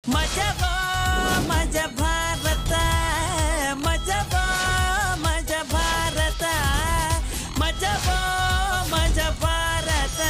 ಮಜವಾ ಮಜ ಭಾರತ ಮಜವಾ ಮಜ ಭಾರತ ಮಜವಾ ಮಜ ಭಾರತ.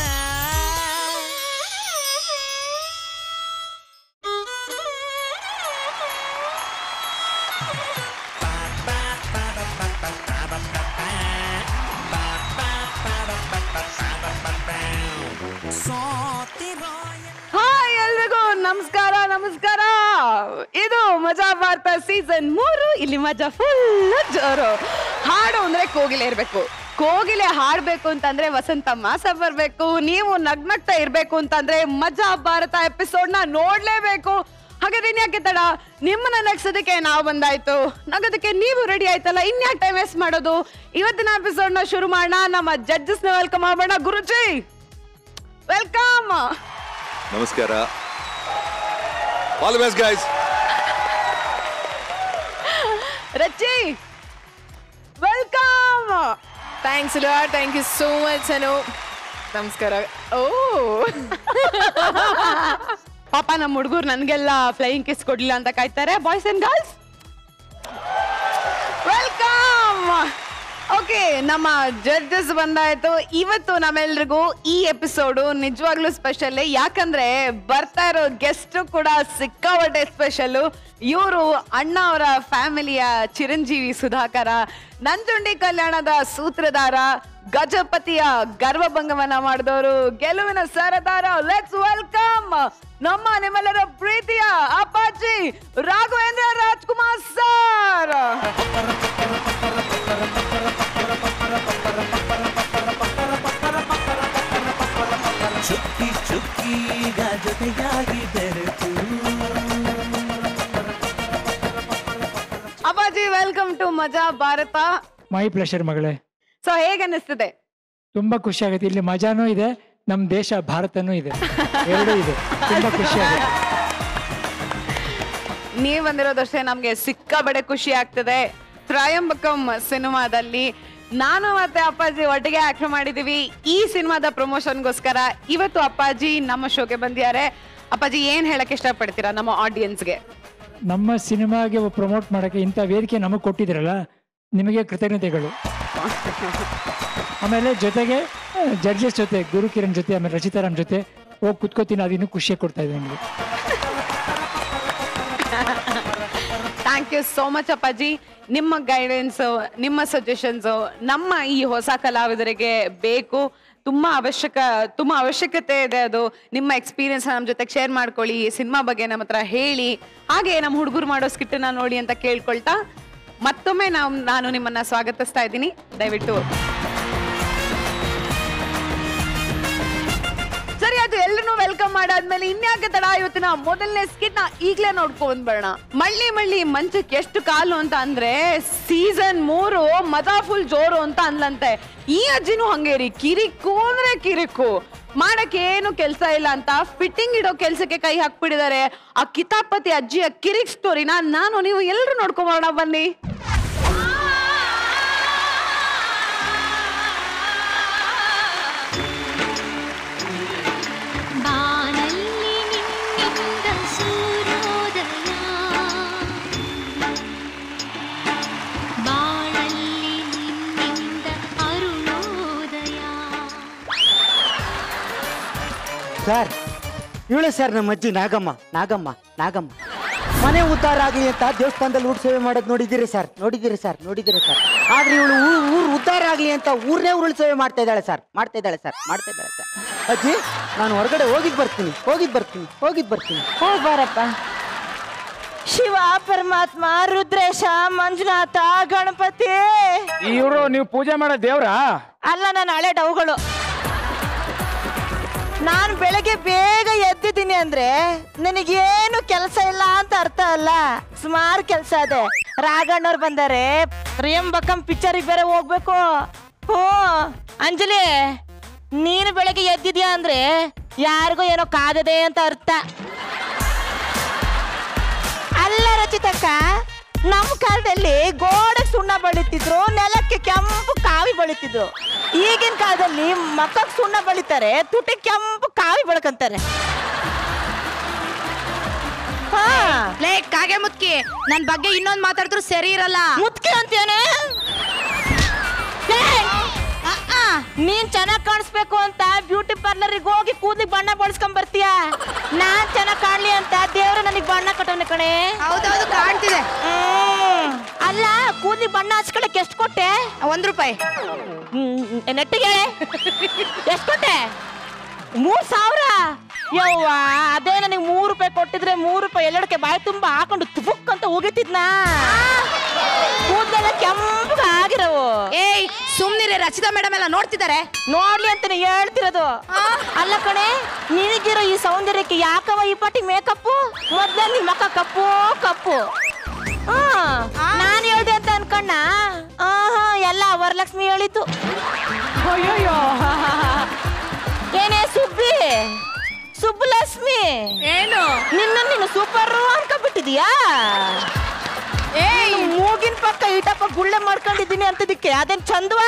ಹಾಯ್ ಎಲ್ರಿಗೂ ನಮಸ್ಕಾರ ನಮಸ್ಕಾರ. ಇದು ಮಜಾ ಭಾರತ ಸೀಸನ್ 3. ಇಲ್ಲಿ ಮಜಾ ಫುಲ್ ಜೋರು. ಹಾಡು ಅಂದ್ರೆ ಕೋಗಿಲೆ ಇರ್ಬೇಕು. ಕೋಗಿಲೆ ಹಾಡ್ಬೇಕು ಅಂತಂದ್ರೆ ವಸಂತ ಮಾಸ ಬರ್ಬೇಕು. ನೀವು ನಗ್ನಗ್ತಾ ಇರ್ಬೇಕು ಅಂತಂದ್ರೆ ಮಜಾ ಭಾರತ ಎಪಿಸೋಡ್ ನ ನೋಡ್ಲೇಬೇಕು. ಹಾಗಾದ್ರೆ ಇನ್ಯಾಕೆ ತಡ, ನಿಮ್ಮನ್ನ ನಗ್ಸೋದಕ್ಕೆ ನಾವು ಬಂದಾಯ್ತು, ನಗೋದಕ್ಕೆ ನೀವು ರೆಡಿ ಆಯ್ತಲ್ಲ, ಇನ್ಯಾಕೆ ಟೈಮ್ ವೇಸ್ಟ್ ಮಾಡೋದು. ಇವತ್ತಿನ ಎಪಿಸೋಡ್ ನ ಶುರು ಮಾಡೋಣ. ನಮ್ಮ ಜಡ್ಜಸ್ ನ ವೆಲ್ಕಮ್ ಮಾಡೋಣ. ಗುರುಜಿ ವೆಲ್ಕಮ್. ನಮಸ್ಕಾರ. All the best guys. Rachchi welcome. Thanks lord, thank you so much Anu. ನಮಸ್ಕಾರ. ಓ ಪಾಪ ನಮ್ಮ ಹುಡುಗರು ನನಗೆಲ್ಲ ಫ್ಲೈಯಿಂಗ್ ಕಿಸ್ ಕೊಡ್ಲಿಲ್ಲ ಅಂತ ಕಾಯ್ತಾರೆ. Boys and girls welcome. Okay, ನಮ್ಮ ಜಡ್ಜಸ್ ಬಂದಾಯ್ತು. ಇವತ್ತು ನಮ್ಮೆಲ್ರಿಗೂ ಈ ಎಪಿಸೋಡು ನಿಜವಾಗ್ಲೂ ಸ್ಪೆಷಲ್. ಯಾಕಂದ್ರೆ ಬರ್ತಾ ಇರೋ ಗೆಸ್ಟ್ ಕೂಡ ಸಿಕ್ಕಾಪಟ್ಟೆ ಸ್ಪೆಷಲ್. ಇವರು ಅಣ್ಣ ಅವರ ಫ್ಯಾಮಿಲಿಯ ಚಿರಂಜೀವಿ ಸುಧಾಕರ, ನಂಜುಂಡಿ ಕಲ್ಯಾಣದ ಸೂತ್ರಧಾರ, ಗಜಪತಿಯ ಗರ್ವಭಂಗವನ್ನ ಮಾಡಿದವರು, ಗೆಲುವಿನ ಸರದಾರ. ಲೆಟ್ಸ್ ವೆಲ್ಕಮ್ ನಮ್ಮ ನಿಮ್ಮೆಲ್ಲರ ಪ್ರೀತಿಯ ಅಪ್ಪಾಜಿ ರಾಘವೇಂದ್ರ ರಾಜ್ಕುಮಾರ್ ಸರ್. ಚುಕ್ಕಿ ಚುಕ್ಕಿ ಜೊತೆಯಾಗಿ ಬೆರೆತು. ಅಪ್ಪಾಜಿ welcome to Majaa Bharatha. My pleasure ಮಗಳೇ. ಸೊ ಹೇಗೆ ಅನ್ನಿಸ್ತಿದೆ? ತುಂಬಾ ಖುಷಿ ಆಗುತ್ತೆ. ಇಲ್ಲಿ ಮಜಾನೂ ಇದೆ, ನಮ್ ದೇಶ ಭಾರತನೂ ಇದೆ, ಎರಡೂ ಇದೆ. ತುಂಬಾ ಖುಷಿ ಆಗುತ್ತೆ. ನೀವ್ ಬಂದಿರೋದಷ್ಟೇ ನಮ್ಗೆ ಸಿಕ್ಕಾಬಡೆ ಖುಷಿ ಆಗ್ತದೆ. ತ್ರಯಂಬಕಂ ಸಿನಿಮಾದಲ್ಲಿ ನಾನು ಮತ್ತೆ ಅಪ್ಪಾಜಿ ಒಟ್ಟಿಗೆ ಆಕ್ಟ್ ಮಾಡಿದೀವಿ. ಈ ಸಿನಿಮಾದ ಪ್ರಮೋಷನ್ಗೋಸ್ಕರ ಇವತ್ತು ಅಪ್ಪಾಜಿ ನಮ್ಮ ಶೋಗೆ ಬಂದಿದ್ದಾರೆ. ಅಪ್ಪಾಜಿ ಏನ್ ಹೇಳಕ್ ಇಷ್ಟಪಡ್ತೀರಾ ನಮ್ಮ ಆಡಿಯನ್ಸ್ಗೆ? ನಮ್ಮ ಸಿನಿಮಾಗೆ ಪ್ರಮೋಟ್ ಮಾಡಕ್ಕೆ ಇಂಥ ವೇದಿಕೆ ನಮಗೆ ಕೊಟ್ಟಿದ್ರಲ್ಲ, ನಿಮಗೆ ಕೃತಜ್ಞತೆಗಳು. ಆಮೇಲೆ ಜೊತೆಗೆ ಜಡ್ಜಸ್ ಜೊತೆ ಗುರು ಕಿರಣ್ ಜೊತೆ ಆಮೇಲೆ ರಚಿತಾರಾಮ್ ಜೊತೆ ಹೋಗಿ ಕುತ್ಕೋತೀನಿ, ಅದು ಇನ್ನೂ ಖುಷಿ ಕೊಡ್ತಾ ಇದೆ ನಿಮಗೆ. ಥ್ಯಾಂಕ್ ಯು ಸೋ ಮಚ್ ಅಪ್ಪಾಜಿ. ನಿಮ್ಮ ಗೈಡೆನ್ಸ್, ನಿಮ್ಮ ಸಜೆಷನ್ಸ್ ನಮ್ಮ ಈ ಹೊಸ ಕಲಾವಿದರಿಗೆ ಬೇಕು. ತುಂಬಾ ಅವಶ್ಯಕತೆ ಇದೆ. ಅದು ನಿಮ್ಮ ಎಕ್ಸ್ಪೀರಿಯನ್ಸ್ ನಮ್ಮ ಜೊತೆ ಶೇರ್ ಮಾಡ್ಕೊಳ್ಳಿ, ಸಿನಿಮಾ ಬಗ್ಗೆ ನಮ್ಮ ಹತ್ರ ಹೇಳಿ, ಹಾಗೆ ನಮ್ಮ ಹುಡುಗರು ಮಾಡೋ ಸ್ಕಿಟ್ಟನ್ನ ನೋಡಿ ಅಂತ ಕೇಳ್ಕೊಳ್ತಾ ಮತ್ತೊಮ್ಮೆ ನಾನು ನಿಮ್ಮನ್ನ ಸ್ವಾಗತಿಸ್ತಾ ಇದ್ದೀನಿ. ದಯವಿಟ್ಟು ಸರಿ, ಅದು ಎಲ್ಲರೂ ವೆಲ್ಕಮ್ ಮಾಡಾದ್ಮೇಲೆ ಇನ್ಯಾಕೆ ತಡ, ಇವತ್ತಿನ ಮೊದಲನೇ ಸ್ಕಿಟ್ ನ ಈಗ್ಲೇ ನೋಡ್ಕೊಂಡ್ ಬರೋಣ. ಮಳ್ಳಿ ಮಳ್ಳಿ ಮಂಚಕ್ಕೆ ಎಷ್ಟು ಕಾಲು ಅಂತ ಅಂದ್ರೆ ಸೀಸನ್ 3 ಮಜಾ ಫುಲ್ ಜೋರು ಅಂತ ಅನ್ಲಂತೆ. ಈ ಅಜ್ಜಿನೂ ಹಂಗೇರಿ, ಕಿರಿಕು ಅಂದ್ರೆ ಕಿರಿಕು, ಮಾಡಕ್ಕೆ ಏನು ಕೆಲ್ಸ ಇಲ್ಲ ಅಂತ ಫಿಟ್ಟಿಂಗ್ ಇಡೋ ಕೆಲ್ಸಕ್ಕೆ ಕೈ ಹಾಕ್ಬಿಟ್ಟಿದ್ದಾರೆ. ಆ ಕಿತಾಪತಿ ಅಜ್ಜಿಯ ಕಿರಿಕ್ ಸ್ಟೋರಿನ ನೀವು ಎಲ್ಲರೂ ನೋಡ್ಕೊಂಡ್ ಬರೋಣ ಬನ್ನಿ. ಸರ್, ಇವಳೆ ಸರ್ ನಮ್ಮ ಅಜ್ಜಿ ನಾಗಮ್ಮ. ನಾಗಮ್ಮ ನಾಗಮ್ಮ ಮನೆ ಉದ್ಧಾರ ಆಗಲಿ ಅಂತ ದೇವಸ್ಥಾನದಲ್ಲಿ ಊಟ ಸೇವೆ ಮಾಡೋದು ನೋಡಿದ್ದೀರಿ ಸರ್, ನೋಡಿದ್ದೀರಿ ಸರ್, ನೋಡಿದ್ದೀರಿ ಸರ್. ಆದ್ರೆ ಇವಳು ಊರು ಉದ್ಧಾರ ಆಗಲಿ ಅಂತ ಊರೇ ಉರುಳು ಸೇವೆ ಮಾಡ್ತಾ ಇದ್ದಾಳೆ ಸರ್, ಮಾಡ್ತಾ ಇದ್ದಾಳೆ ಸರ್, ಮಾಡ್ತಾ ಇದ್ದಾಳೆ ಸರ್. ಅಜ್ಜಿ, ನಾನು ಹೊರಗಡೆ ಹೋಗಿದ್ ಬರ್ತೀನಿ. ಹೋ ಬಾರಪ್ಪ. ಶಿವ, ಪರಮಾತ್ಮ, ರುದ್ರೇಶ, ಮಂಜುನಾಥ, ಗಣಪತಿ. ಇವರು ನೀವು ಪೂಜೆ ಮಾಡೋ ದೇವ್ರಾ? ಅಲ್ಲ, ನಾನು ಹಳೆ ಡೌಗಳು. ನಾನು ಬೆಳಗ್ಗೆ ಬೇಗ ಎದ್ದಿದ್ದೀನಿ ಅಂದ್ರೆ ನನಗೇನು ಕೆಲಸ ಇಲ್ಲ ಅಂತ ಅರ್ಥ ಅಲ್ಲ. ಸುಮಾರು ಕೆಲಸ ಇದೆ. ರಾಘಣ್ಣವ್ರು ಬಂದಾರೆ, ತ್ರಿಯಂಬಕಂ ಪಿಕ್ಚರಿಗೆ ಬೇರೆ ಹೋಗ್ಬೇಕು. ಹ್ಞೂ ಅಂಜಲಿ, ನೀನು ಬೆಳಗ್ಗೆ ಎದ್ದಿದ್ಯಾ ಅಂದ್ರೆ ಯಾರಿಗೋ ಏನೋ ಕಾದದೆ ಅಂತ ಅರ್ಥ. ಅಲ್ಲ ರಚಿತಕ್ಕ, ನಮ್ಮ ಕಾಲದಲ್ಲಿ ಗೋಡೆ ಸುಣ್ಣ ಬಳಿತಿದ್ರು, ನೆಲಕ್ಕೆ ಕೆಂಪು ಕಾವಿ ಬಳಿತಿದ್ರು. ಈಗಿನ ಕಾಲದಲ್ಲಿ ಮಕ್ಕಕ್ಕೆ ಸುಣ್ಣ ಬಳಿತಾರೆ, ತುಟಿ ಕೆಂಪು ಕಾವಿ ಬೆಳಕಂತಾರೆ. ಹಾ, ಲೇ ಕಾಗೆ ಮುತ್ಕಿ ನನ್ ಬಗ್ಗೆ ಇನ್ನೊಂದ್ ಮಾತಾಡಿದ್ರು ಸರಿ ಇರಲ್ಲ. ಮುತ್ಕೆ ಅಂತೇನೆ ನೀನ್ ಚೆನ್ನಾಗ್ ಕಾಣಿಸ್ಬೇಕು ಅಂತ ಬ್ಯೂಟಿ ಪಾರ್ಲರ್ಗೆ ಹೋಗಿ ಕೂದಲಿಗೆ ಬಣ್ಣ ಬಳಸ್ಕೊಂಡ್ ಬರ್ತೀಯ. ನಾನ್ ಚೆನ್ನಾಗ್ ಕಾಣ್ಲಿ ಅಂತ ದೇವ್ರು ನನಗ್ ಬಣ್ಣ ಕಟ್ಟವನೆ ಕಣೆ. ಹೌದೌದು ಕಾಣ್ತಿದೆ. ಅಲ್ಲ ಕೂದಲಿಗೆ ಬಣ್ಣ ಹಚ್ಕೊಳಕ್ ಎಷ್ಟು ಕೊಟ್ಟೆ? ₹1. ನೆಟ್ಟಿಗೆ ಎಷ್ಟು ಕೊಟ್ಟೆ? 3000. ಯವ್ವ ಅದೇ ನನಗೆ ₹3 ಕೊಟ್ಟಿದ್ರೆ ₹3 ಎಲ್ಲಡಕ್ಕೆ ಬಾಯಿ ತುಂಬಾ ಹಾಕೊಂಡು ತುಫುಕ್ ಅಂತ ಹೋಗಿತ್ತಿದ್ನಾ. ಕೂದಲೆಲ್ಲ ಕೆಂಪಗ ಆಗಿರವು. ಏಯ್ ಸುಮ್ನಿರೆ, ರಚಿತಾ ಮೇಡಮ್ ಎಲ್ಲ ನೋಡ್ತಿದ್ದಾರೆ. ನೋಡ್ಲಿ ಅಂತಾನೆ ಹೇಳ್ತಿರೋದು. ಅಲ್ಲ ಕಣೆ, ನಿನಗಿರೋ ಈ ಸೌಂದರ್ಯಕ್ಕೆ ಯಾಕವ ಈ ಪಾಟಿ ಮೇಕಪ್ಪು? ಮೊದ್ಲೇ ನಿನ್ ಮಕ್ಕ ಕಪ್ಪು ಕಪ್ಪು. ನಾನ್ ಹೇಳ್ದೆ ಅಂತ ಅನ್ಕಣ್ಣ. ಎಲ್ಲ ವರಲಕ್ಷ್ಮಿ ಹೇಳಿತು. ಅಯ್ಯೋ ಏನೇ ಸುಬ್ಬಿ, ಸುಬ್ಬಲಕ್ಷ್ಮಿ, ಏನು ನೀನು ಸೂಪರ್ ಅನ್ಕೊಂಡ್ಬಿಟ್ಟಿದ್ಯಾ? ಮೂಗಿನ ಪಕ್ಕ ಈಟಪ್ಪ ಗುಳ್ಳೆ ಮಾಡ್ಕೊಂಡಿದ್ದೀನಿ ಅಂತದಕ್ಕೆ ಅದೇನ್ ಚಂದವಾ?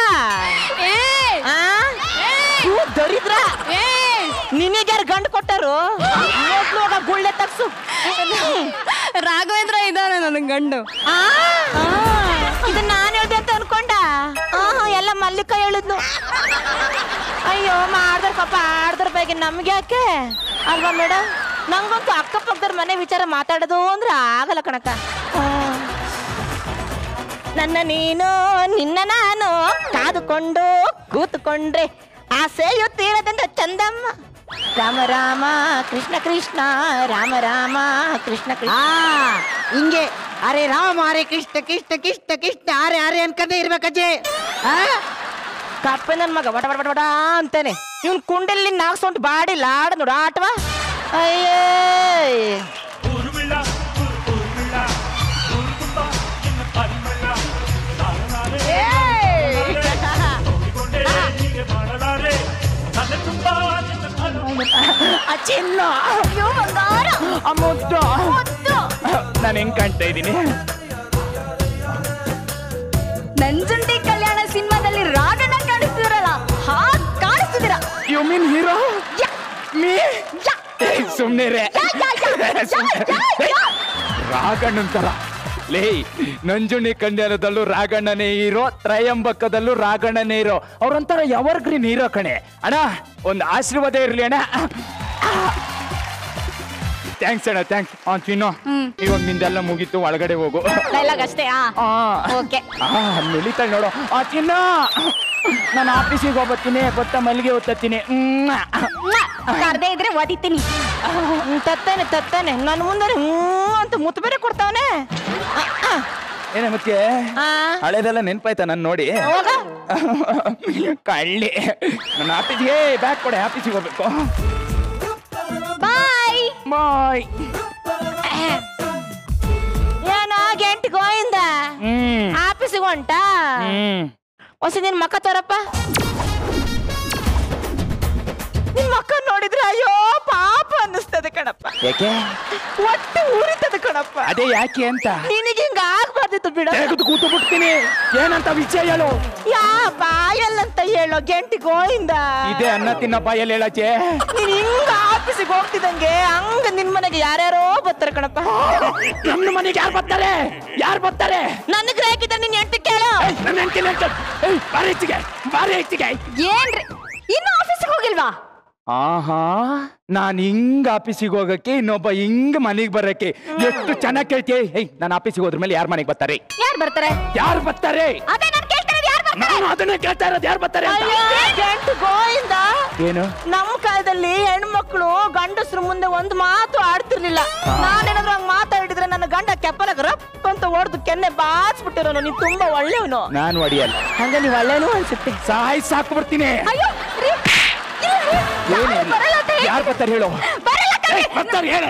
ದರಿದ್ರ ನಿನಗ್ಯಾರು ಗಂಡು ಕೊಟ್ಟರು? ಮೊದ್ಲು ಗುಳ್ಳೆ ತಗ್ಸು. ರಾಘವೇಂದ್ರ ಇದ್ದಾನೆ ನನ್ ಗಂಡು. ಇದನ್ನ ನಾನ್ ಹೇಳ್ದೆ ಅಂತ ಅನ್ಕೊಂಡ. ಎಲ್ಲ ಮಲ್ಲಿಕ ಹೇಳಿದ್ನು. ಅಯ್ಯೋ ಮಾಡ್ದರ್ ಪಾಪ ಆಡ್ದರ್ ಬಗ್ಗೆ ನಮ್ಗೆ ಯಾಕೆ ಅಲ್ವಾ ಮೇಡಮ್? ನಂಗಂತೂ ಅಕ್ಕಪಕ್ಕದವ್ರ ಮನೆ ವಿಚಾರ ಮಾತಾಡೋದು ಅಂದ್ರೆ ಆಗಲ್ಲ ಕಣಕ್ಕ. ನನ್ನ ನೀನು ನಿನ್ನ ನಾನು ಕಾದುಕೊಂಡು ಕೂತುಕೊಂಡ್ರೆ ಆಸೆಯು ತೀರದಂತ ಚಂದಮ್ಮ. ರಾಮ ರಾಮ ಕೃಷ್ಣ ಕೃಷ್ಣ ರಾಮ ರಾಮ ಕೃಷ್ಣ ಕೃಷ್ಣ. ಹಿಂಗೆ ಅರೆ ರಾಮ ಅರೆ ಕೃಷ್ಣ ಕೃಷ್ಣ ಕೃಷ್ಣ ಕೃಷ್ಣ ಅರೆ ಅರೆ ಅನ್ಕಂಡೆ ಇರ್ಬೇಕಜ್ಜೆ. ಕಪ್ಪೆ ನನ್ ಮಗ ಬಟ ಬಟ ಬಟ ಅಂತಾನೆ. ಇವನ್ ಕುಂಡಲ್ಲಿ ನಾಗ್ಸೊಂಟು ಬಾಡಿ ಲಾಡ ನೋಡ ಆಟವಾ. ಅಯ್ಯೇ ಚಿನ್ನ ನಾನು ಹೆಂಗ್ ಕಾಣ್ತಾ ಇದ್ದೀನಿ? ನಂಜುಂಡಿ ಕಲ್ಯಾಣ ಸಿನಿಮಾದಲ್ಲಿ ರಾಘಣ್ಣ ಕಾಣಿಸ್ತಿದ್ರಲ್ಲ ಹಾಗ್ ಕಾಣಿಸ್ತಿದ್ದೀರಾ. You mean hero? ಸುಮ್ನೆ ರಾಘಣ್ಣಂತರ ಲೇ, ನಂಜುಂಡಿ ಕಲ್ಯಾಣದಲ್ಲೂ ರಾಘಣ್ಣನೇ ಹೀರೋ, ತ್ರಯಂಬಕದಲ್ಲೂ ರಾಘಣ್ಣನೇ ಹೀರೋ. ಅವ್ರೊಂಥರ ಎವರ್ಗ್ರೀನ್ ಹೀರೋ ಕಣೆ. ಅಣ್ಣ ಒಂದು ಆಶೀರ್ವಾದ ಇರ್ಲಿ ಅಣ್ಣ. ಥ್ಯಾಂಕ್ಸ್ ಅಣ್ಣ, ಥ್ಯಾಂಕ್ಸ್. ಚಿನ್ನು, ಇವಾಗ ನಿಂದೆಲ್ಲ ಮುಗೀತು, ಒಳಗಡೆ ಹೋಗು. ಡೈಲಾಗ್ ಅಷ್ಟೇ. ಮೆಲಿತಾಳೆ ನೋಡು. ಚಿನ್ನ, ನಾನು ಆಫೀಸಿಗೆ ಹೋಗ್ಬತ್ತೀನಿ, ಗೊತ್ತ ಮಲ್ಲಿಗೆ ಓದ್ತೀನಿ. ಕರ್ದೇ ಇದ್ರೆ ಓದಿತೀನಿ. ತತ್ತೇನೆ ನನ್ನ ಮುಂದೆ ಅಂತ ಮುತ್ತು ಬೇರೆ ಕೊಡ್ತಾವನೆ. ಏನ ಮತ್ತೆ ಹಳೇದೆಲ್ಲ ನೆನ್ಪಾಯ್ತಾ ನನ್ ನೋಡಿ? ಕಳ್ಳಿ. ನನ್ನ ಆಫೀಸಿಗೆ ಬ್ಯಾಗ್ ಕೊಡೆ, ಆಫೀಸಿಗೆ ಹೋಗ್ಬೇಕು. ಬಾಯ್ ಬಾಯ್. ಏನೋ ಗಂಟೆ ಗೋಯಿಂದ ಆಫೀಸಿಗೆ ಹೊಂಟ. ಹೊಸ ನಿನ್ ಮಕ್ಕ ತೋರಪ್ಪ. ನಿನ್ ಮಕ್ಕ ನೋಡಿದ್ರೆ ಅಯ್ಯೋ ಪಾಪ ಅನ್ನಿಸ್ತದೆ ಕಣಪ್ಪ. ಯಾಕೆ? ಒಟ್ಟು ಊರಿತದ ಕಣಪ್ಪ. ಅದೇ ಯಾಕೆ ಅಂತ ನಿನಗೆ ಹಿಂಗ ಆಗ್ಬಾರ್ದಿತ್ತು ಬಿಡ. ಕೂತು ಬಿಡ್ತೀನಿ. ಏನಂತ ವಿಷಯ ಹೇಳು? ಯಾ ಬಾಯಲ್ಲಂತ ಹೇಳೋ ಗಂಟಿ ಗೋಯಿಂದ. ಇದೇ ಅನ್ನ ತಿನ್ನ ಬಾಯಲ್ಲಿ ಹೇಳಚ್ಚೆ. ನೀನ್ ಹಿಂಗ ಆಫೀಸಿಗೆ ಹೋಗ್ತಿದಂಗೆ ಹಂಗ ನಿನ್ ಮನೆಗೆ ಯಾರ್ಯಾರೋ ಬರ್ತಾರೆ ಕಣಪ್ಪ. ನನ್ನ ಮನೆಗೆ ಯಾರು ಬರ್ತಾರೆ? ಯಾರು ಬರ್ತಾರೆ? ನನಗ್ ರೇಖಿದ ನಿನ್ ಹೆಂಡತಿ ಕೇಳು. ನನ್ನ ಹೆಂಡತಿ ಬಾರಿ ಹೆಚ್ಚಿಗೆ. ಏನ್ರಿ ಇನ್ನು ಆಫೀಸಿಗೆ ಹೋಗಿಲ್ವಾ? ಆಹಾ, ನಾನ್ ಹಿಂಗ್ ಆಫೀಸಿಗೆ ಹೋಗಕ್ಕೆ, ಇನ್ನೊಬ್ಬ ಹಿಂಗ್ ಮನೆಗೆ ಬರಕ್ಕೆ ಎಷ್ಟು ಚೆನ್ನಾಗಿ ಕೇಳ್ತೀಯ. ನಾನು ಆಫೀಸಿಗೆ ಹೋದ್ರ ಮೇಲೆ ಯಾರ ಮನೆಗೆ ಬರ್ತಾರೆ? ಯಾರು ಬರ್ತಾರೆ? ಯಾರು ಬರ್ತಾರೆ? ಅದೇ ನಾನು ಕೇಳ್ತಾ ಇರೋದು, ಯಾರು ಬರ್ತಾರೆ? ನಾನು ಅದನ್ನೇ ಕೇಳ್ತಾ ಇರೋದು, ಯಾರು ಬರ್ತಾರೆ ಅಂತ. ಗಂಟು ಗೋಯಿಂದ. ಏನು? ನಮ್ಮ ಕಾಲದಲ್ಲಿ ಹೆಣ್ಮಕ್ಳು ಗಂಡಸ್ರು ಮುಂದೆ ಒಂದು ಮಾತು ಆಡ್ತಿರ್ಲಿಲ್ಲ. ನಾನೇನಾದ್ರೂ ಹಂಗ ಮಾತಾಡಿದ್ರೆ ನನ್ನ ಗಂಡ ಕೆಪ್ಪಲಾಗ ರಪ್ ಅಂತ ಹೊಡೆದು ಕೆನ್ನೆ ಬಾಚ್ಬಿಟ್ಟಿರೋನು. ನೀನ್ ತುಂಬಾ ಒಳ್ಳೆಯವನು. ನಾನು ಹೊಡಿಯಲ್ಲ. ಹಂಗ ನೀವ್ ಒಳ್ಳೆಯವನು ಅನ್ಸುತ್ತೆ. ಸಾಯ್ ಸಾಕು ಬರ್ತೀನಿ. ಯಾರು ಬರ್ತಾರೆ ಹೇಳು? ಬರ್ತಾರೆ ಹೇಳು.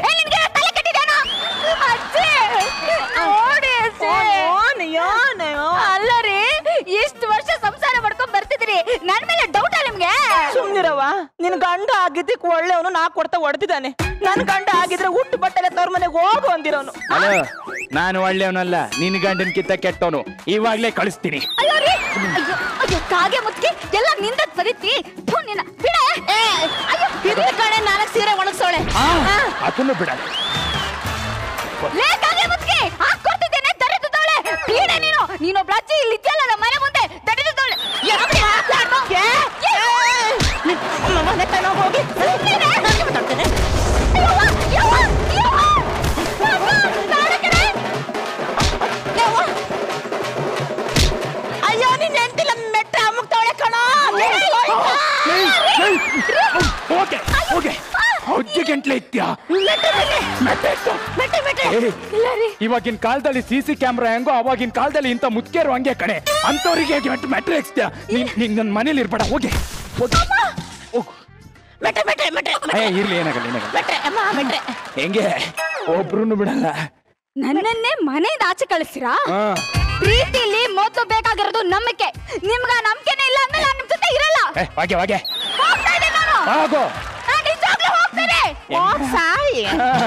ಅಲ್ಲ ರೀ, ಇಷ್ಟು ವರ್ಷ ಸಂಸಾರ ಮಾಡ್ಕೊಂಡ್ ಬರ್ತಿದ್ರಿ, ನನ್ ಮೇಲೆ ಡೌಟಾ ನಿಮ್ಗೆ? ಸುಮ್ನಿರವ, ನಿನ್ ಗಂಡ ಆಗಿದ್ದಕ್ಕೆ ಒಳ್ಳೆಯವನು, ನಾ ಕೊಡ್ತಾ ಹೊಡೆದಿದ್ದಾನೆ. ನನ್ ಗಂಡ ಆಗಿದ್ರೆ ಹುಟ್ಟು ಬಟ್ಟಲೆ ತವ್ರ ಮನೆಗೆ ಹೋಗು ಅಂದಿರೋನು. ಹಲೋ, ನಾನು ಒಳ್ಳೆಯವನಲ್ಲ, ನಿನ್ ಗಂಡನ್ಕಿಂತ ಕೆಟ್ಟವನು. ಇವಾಗ್ಲೇ ಕಳಿಸ್ತೀನಿ. ಅಯ್ಯೋ ರೀ, ಅಯ್ಯೋ ಕಾಗೆ ಮುತ್ಕಿ ಎಲ್ಲ ನಿಂದ ಬರೀತಿ. ನಿನ್ನ ಬಿಡ. ಇದ್ರ ಕಡೆ 4 ಸೀರೆ ಒಣಗ್ಸೋಳೆ. ಅದನ್ನು ಬಿಡಲ್ಲ. ಲೇ ನೀನೊಬ್ಳ ಅಜ್ಜಿ ಇಲ್ಲಿ ಇದೆಯಲ್ಲ ನಮ್ಮ ಮನೆ ಮುಂದೆ ತಡೆದು ಹೋಗಿ ಅಯ್ಯೋ ನೀನ್ ಎಂತಿಲ್ಲ ಮೆಟ್ಟ ಅಮ್ಮಕ್ತವಳೆ ಕಣೋ. ಅಜ್ಜಿ ಗಂಟ್ಲೆ ಇತ್ಯಾ ಇವಾಗಿನ ಕಾಲದಲ್ಲಿ ಸಿಸಿ ಕ್ಯಾಮ್ರಾ ಹೆಂಗೋ ಅವಾಗಿನ ಕಾಲದಲ್ಲಿ ಇಂಥ ಮುತ್ಕೇರು ಹಂಗೆ ಕಣೆ ಅಂತವ್ರಿಗೆ ಮೆಟ್ರೆ ಎಕ್ಸ್ತ್ಯಾ ನೀನ್ ನನ್ನ ಮನೇಲಿ ಇರ್ಬೇಡ ಹೋಗಿ ಇರ್ಲಿ ಏನಾಗಲ್ಲ ಹೆಂಗೆ ಒಬ್ರು ಬಿಡಲ್ಲ. ನನ್ನನ್ನೇ ಮನೆಯಿಂದ ಆಚೆ ಕಳಿಸ್ತೀರಾ? ಪ್ರೀತಿಲಿ ಮೊದಲು ಬೇಕಾಗಿರೋದು ನಂಬಿಕೆ. ನಿಮ್ಗ ನಂಬಿಕೆನೇ ಇಲ್ಲ ಅಂದ್ರೆ ನಾನು ನಿಮ್ ಜೊತೆ ಇರಲ್ಲ. ಹೋಗ್ತಾ ಇದ್ದೀನಿ ನಾನು. ನಾನು ನಿಜವಾಗ್ಲೂ ಹೋಗ್ತೀನಿ. ಸಾಯಿ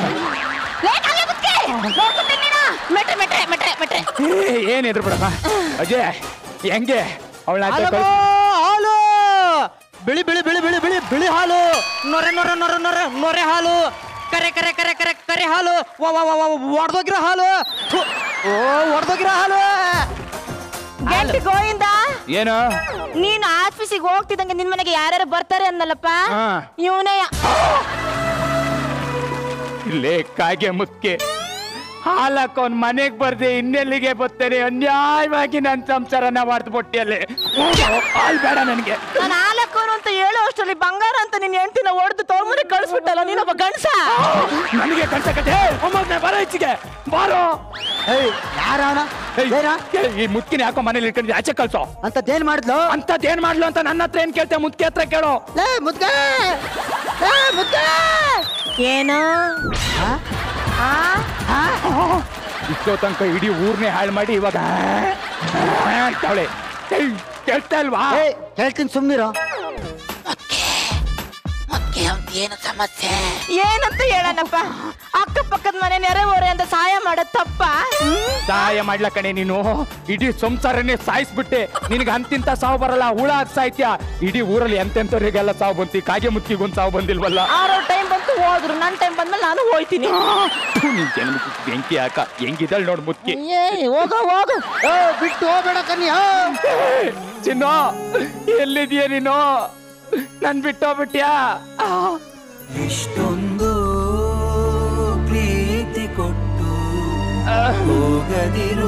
ಏನ್ ಎದ್ರು ಬಿಡಮ್ಮ ಅಜಯ್ ಹೆಂಗೆ ಅವಳ ಹಾಲು ಬಿಳಿ ಬಿಳಿ ಬಿಳಿ ಬಿಳಿ ಬಿಳಿ ಬಿಳಿ ಹಾಲು ನೊರೆ ನೊರೆ ನೊರೆ ನೊರೆ ನೊರೆ ಹಾಲು ಕರೆ ಕರೆ ಕರೆ ಕರೆ ಕರೆ ಹಾಲು ಒಡ್ದೋಗಿರೋ ಹಾಲು ಒಡ್ದೋಗಿರೋ ಹಾಲು. ಗಂಟಿ ಗೋವಿಂದ ಏನು ನೀನು ಆಫೀಸಿಗೆ ಹೋಗ್ತಿದ್ದಂಗೆ ನಿನ್ ಮನೆಗೆ ಯಾರ್ಯಾರು ಬರ್ತಾರೆ ಅನ್ನಲ್ಲಪ್ಪ ಇವನೇ. ಇಲ್ಲೇ ಕಾಗೆ ಮುತ್ಕೆ ಹಾಲಕ್ಕ ಅವ್ನ ಮನೆಗ್ ಬರ್ದೆ ಇನ್ನೆಲ್ಲಿಗೆ ಬರ್ತೇನೆ ಅನ್ಯಾಯವಾಗಿ ನನ್ ಸಂಸಾರನ ಮಾಡ್ಬಿಟ್ಟಿಯಲ್ಲಿ ಹಾಲ್ ಬೇಡ ನನ್ಗೆ. ನಾನು ಹಾಲಕ್ಕೋನು ಅಂತ ಹೇಳೋ ಅಷ್ಟರಲ್ಲಿ ಬಂಗಾರ ಅಂತ ನಿನ್ ಹೆಂಡತಿನ ಹೊಡೆದು ತೋರ್ಮನೆ ಕಳಿಸ್ಬಿಟ್ಟಲ್ಲ ನೀನೊಬ್ಬ ಗಂಡಸ. ನನಗೆ ಕಳ್ಸಕತ್ತೆ ಒಮ್ಮೆ ಬರೋ ಹೆಚ್ಚಿಗೆ ಬಾರೋ. ಈ ಮುತ್ಕಿನ ಯಾಕೋ ಮನೇಲಿ ಇಟ್ಕೊಂಡು ಆಚೆ ಕಳ್ಸೋ. ಅಂತದೇನ್ ಮಾಡಿದ್ಲು ಅಂತದೇನ್ ಮಾಡ್ಲು ಅಂತ ನನ್ನ ಹತ್ರ ಏನ್ ಕೇಳ್ತೆ ಮುತ್ಕೆ ಹತ್ರ ಕೇಳೋ. ಏನು ಇಷ್ಟೋ ತನಕ ಇಡೀ ಊರ್ನೇ ಹಾಳು ಮಾಡಿ ಇವಾಗ ಅಂತಾವಳೆ ಕೇಳ್ತಾ ಇಲ್ವಾ? ಹೇಳ್ತೀನಿ ಸುಮ್ನಿರೋ. ಏನು ಸಮಸ್ಯೆ ಏನಂತ ಹೇಳನಪ್ಪ? ಅಕ್ಕಪಕ್ಕದ ಮನೆ ನೆರೆಹೊರೆ ಅಂತ ಸಹಾಯ ಮಾಡೋದ್ ತಪ್ಪ? ಸಹಾಯ ಮಾಡ್ಲ ಕಣೆ ನೀನು ಇಡೀ ಸಂಸಾರನೇ ಸಾಯಿಸ್ಬಿಟ್ಟೆ. ನಿನಗೆ ಅಂತಿಂತ ಸಾವು ಬರಲ್ಲ ಹುಳ ಸಾಯ್ತ್ಯಾ. ಇಡೀ ಊರಲ್ಲಿ ಎಂತೆಂತವ್ರಿಗೆಲ್ಲ ಸಾವು ಬಂತಿ ಕಾಗೆ ಮುತ್ತಿಗೊಂದು ಸಾವು ಬಂದಿಲ್ವಲ್ಲ. ಆರೋ ಟೈಮ್ ಬಂತು ಹೋದ್ರು ನನ್ನ ಟೈಮ್ ಬಂದ್ಮೇಲೆ ನಾನು ಹೋಯ್ತೀನಿ. ನಿನ್ ಜನ್ಮಕ್ಕೆ ಬೆಂಕಿ ಹಾಕ ಹೆಂಗಿದಳ್ ನೋಡ್ ಮುತ್ಕಿ. ಹೋಗು ಹೋಗು ಬಿಟ್ಟು ಹೋಗ್ಬೇಡ ಕನ್ನಿ. ಚಿನ್ನ ಎಲ್ಲಿದೀಯ ನೀನು? ನನ್ ಬಿಟ್ಟೋಗ್ಬಿಟ್ಯಾ? ಇಷ್ಟೊಂದು ಪ್ರೀತಿ ಕೊಟ್ಟು ಹೋಗದಿರೋ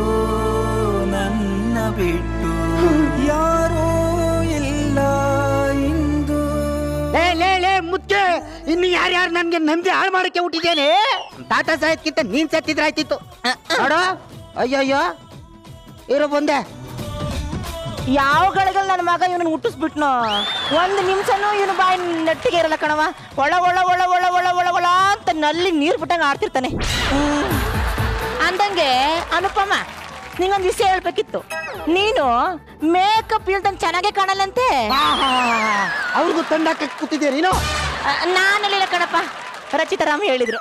ನನ್ನ ಬಿಟ್ಟು ಯಾರೋ ಇಲ್ಲ ಇಂದು. ಲೇ ಮುದ್ಕೆ ಇನ್ನು ಯಾರ್ಯಾರು ನನ್ಗೆ ನಂಬಿ ಹಾಳು ಮಾಡಕ್ಕೆ ಹುಟ್ಟಿದ್ದೇನೆ. ತಾತ ಸಾಯದ್ಕಿಂತ ನೀನ್ ಸತ್ತಿದ್ರೆ ಆಯ್ತಿತ್ತು ನೋಡು. ಅಯ್ಯಯ್ಯೋ ಇರೋ ಬಂದೆ. ಯಾವ ಗಳಿಗೆಲ್ಲ ನನ್ನ ಮಗ ಇವನು ಹುಟ್ಟಿಸ್ಬಿಟ್ನು. ಒಂದು ನಿಮಿಷನೂ ಇವನು ಬಾಯಿ ನೆಟ್ಟಿಗೆ ಇರಲ್ಲ ಕಣವ. ಒಳ ಒಳ ಒಳ ಒಳ ಒಳ ಒಳ ಒಳ ಅಂತ ನಲ್ಲಿ ನೀರು ಬಿಟ್ಟಂಗೆ ಆಡ್ತಿರ್ತಾನೆ. ಅಂದಂಗೆ ಅನುಪಮ ನಿಂಗೊಂದು ವಿಷಯ ಹೇಳ್ಬೇಕಿತ್ತು. ನೀನು ಮೇಕಪ್ ಇಲ್ದಂಗೆ ಚೆನ್ನಾಗೆ ಕಾಣಲ್ಲಂತೆ. ಅವ್ರಿಗೂ ತಂಡಕ್ಕೆ ಕೂತಿದ್ಯಾ ನೀನು? ನಾನಲ್ಲಿಲ್ಲ ಕಣಪ್ಪ, ರಚಿತಾರಾಮ್ ಹೇಳಿದ್ರು.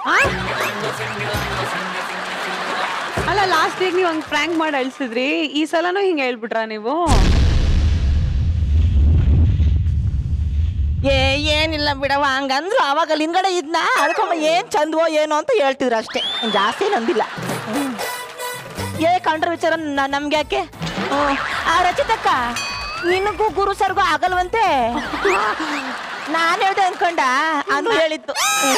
ಅಲ್ಲ ಲಾಸ್ಟ್ ವೀಕ್ ನೀವು ಹಂಗ್ ಫ್ರ್ಯಾಂಕ್ ಮಾಡಿ ಅಳ್ಸಿದ್ರಿ, ಈ ಸಲನೂ ಹಿಂಗೆ ಹೇಳ್ಬಿಟ್ರಾ ನೀವು? ಏನಿಲ್ಲ ಬಿಡವ ಹಂಗಂದ್ರು. ಅವಾಗ ಹಿಂದ್ಗಡೆ ಇದ್ನ ಅಳ್ಕೊಂಬ ಏನ್ ಚಂದವೋ ಏನೋ ಅಂತ ಹೇಳ್ತಿದ್ರು ಅಷ್ಟೇ, ಜಾಸ್ತಿ ನಂದಿಲ್ಲ. ಕಂಡ್ರ ವಿಚಾರ ನಮ್ಗೆ ಯಾಕೆ? ಆ ರಚಿತಕ್ಕ ನಿನಗೂ ಗುರು ಸರ್ಗೂ ಆಗಲ್ವಂತೆ. ನಾನು ಹೇಳ್ದೆ ಅನ್ಕೊಂಡ ಅದು ಹೇಳಿತ್ತು.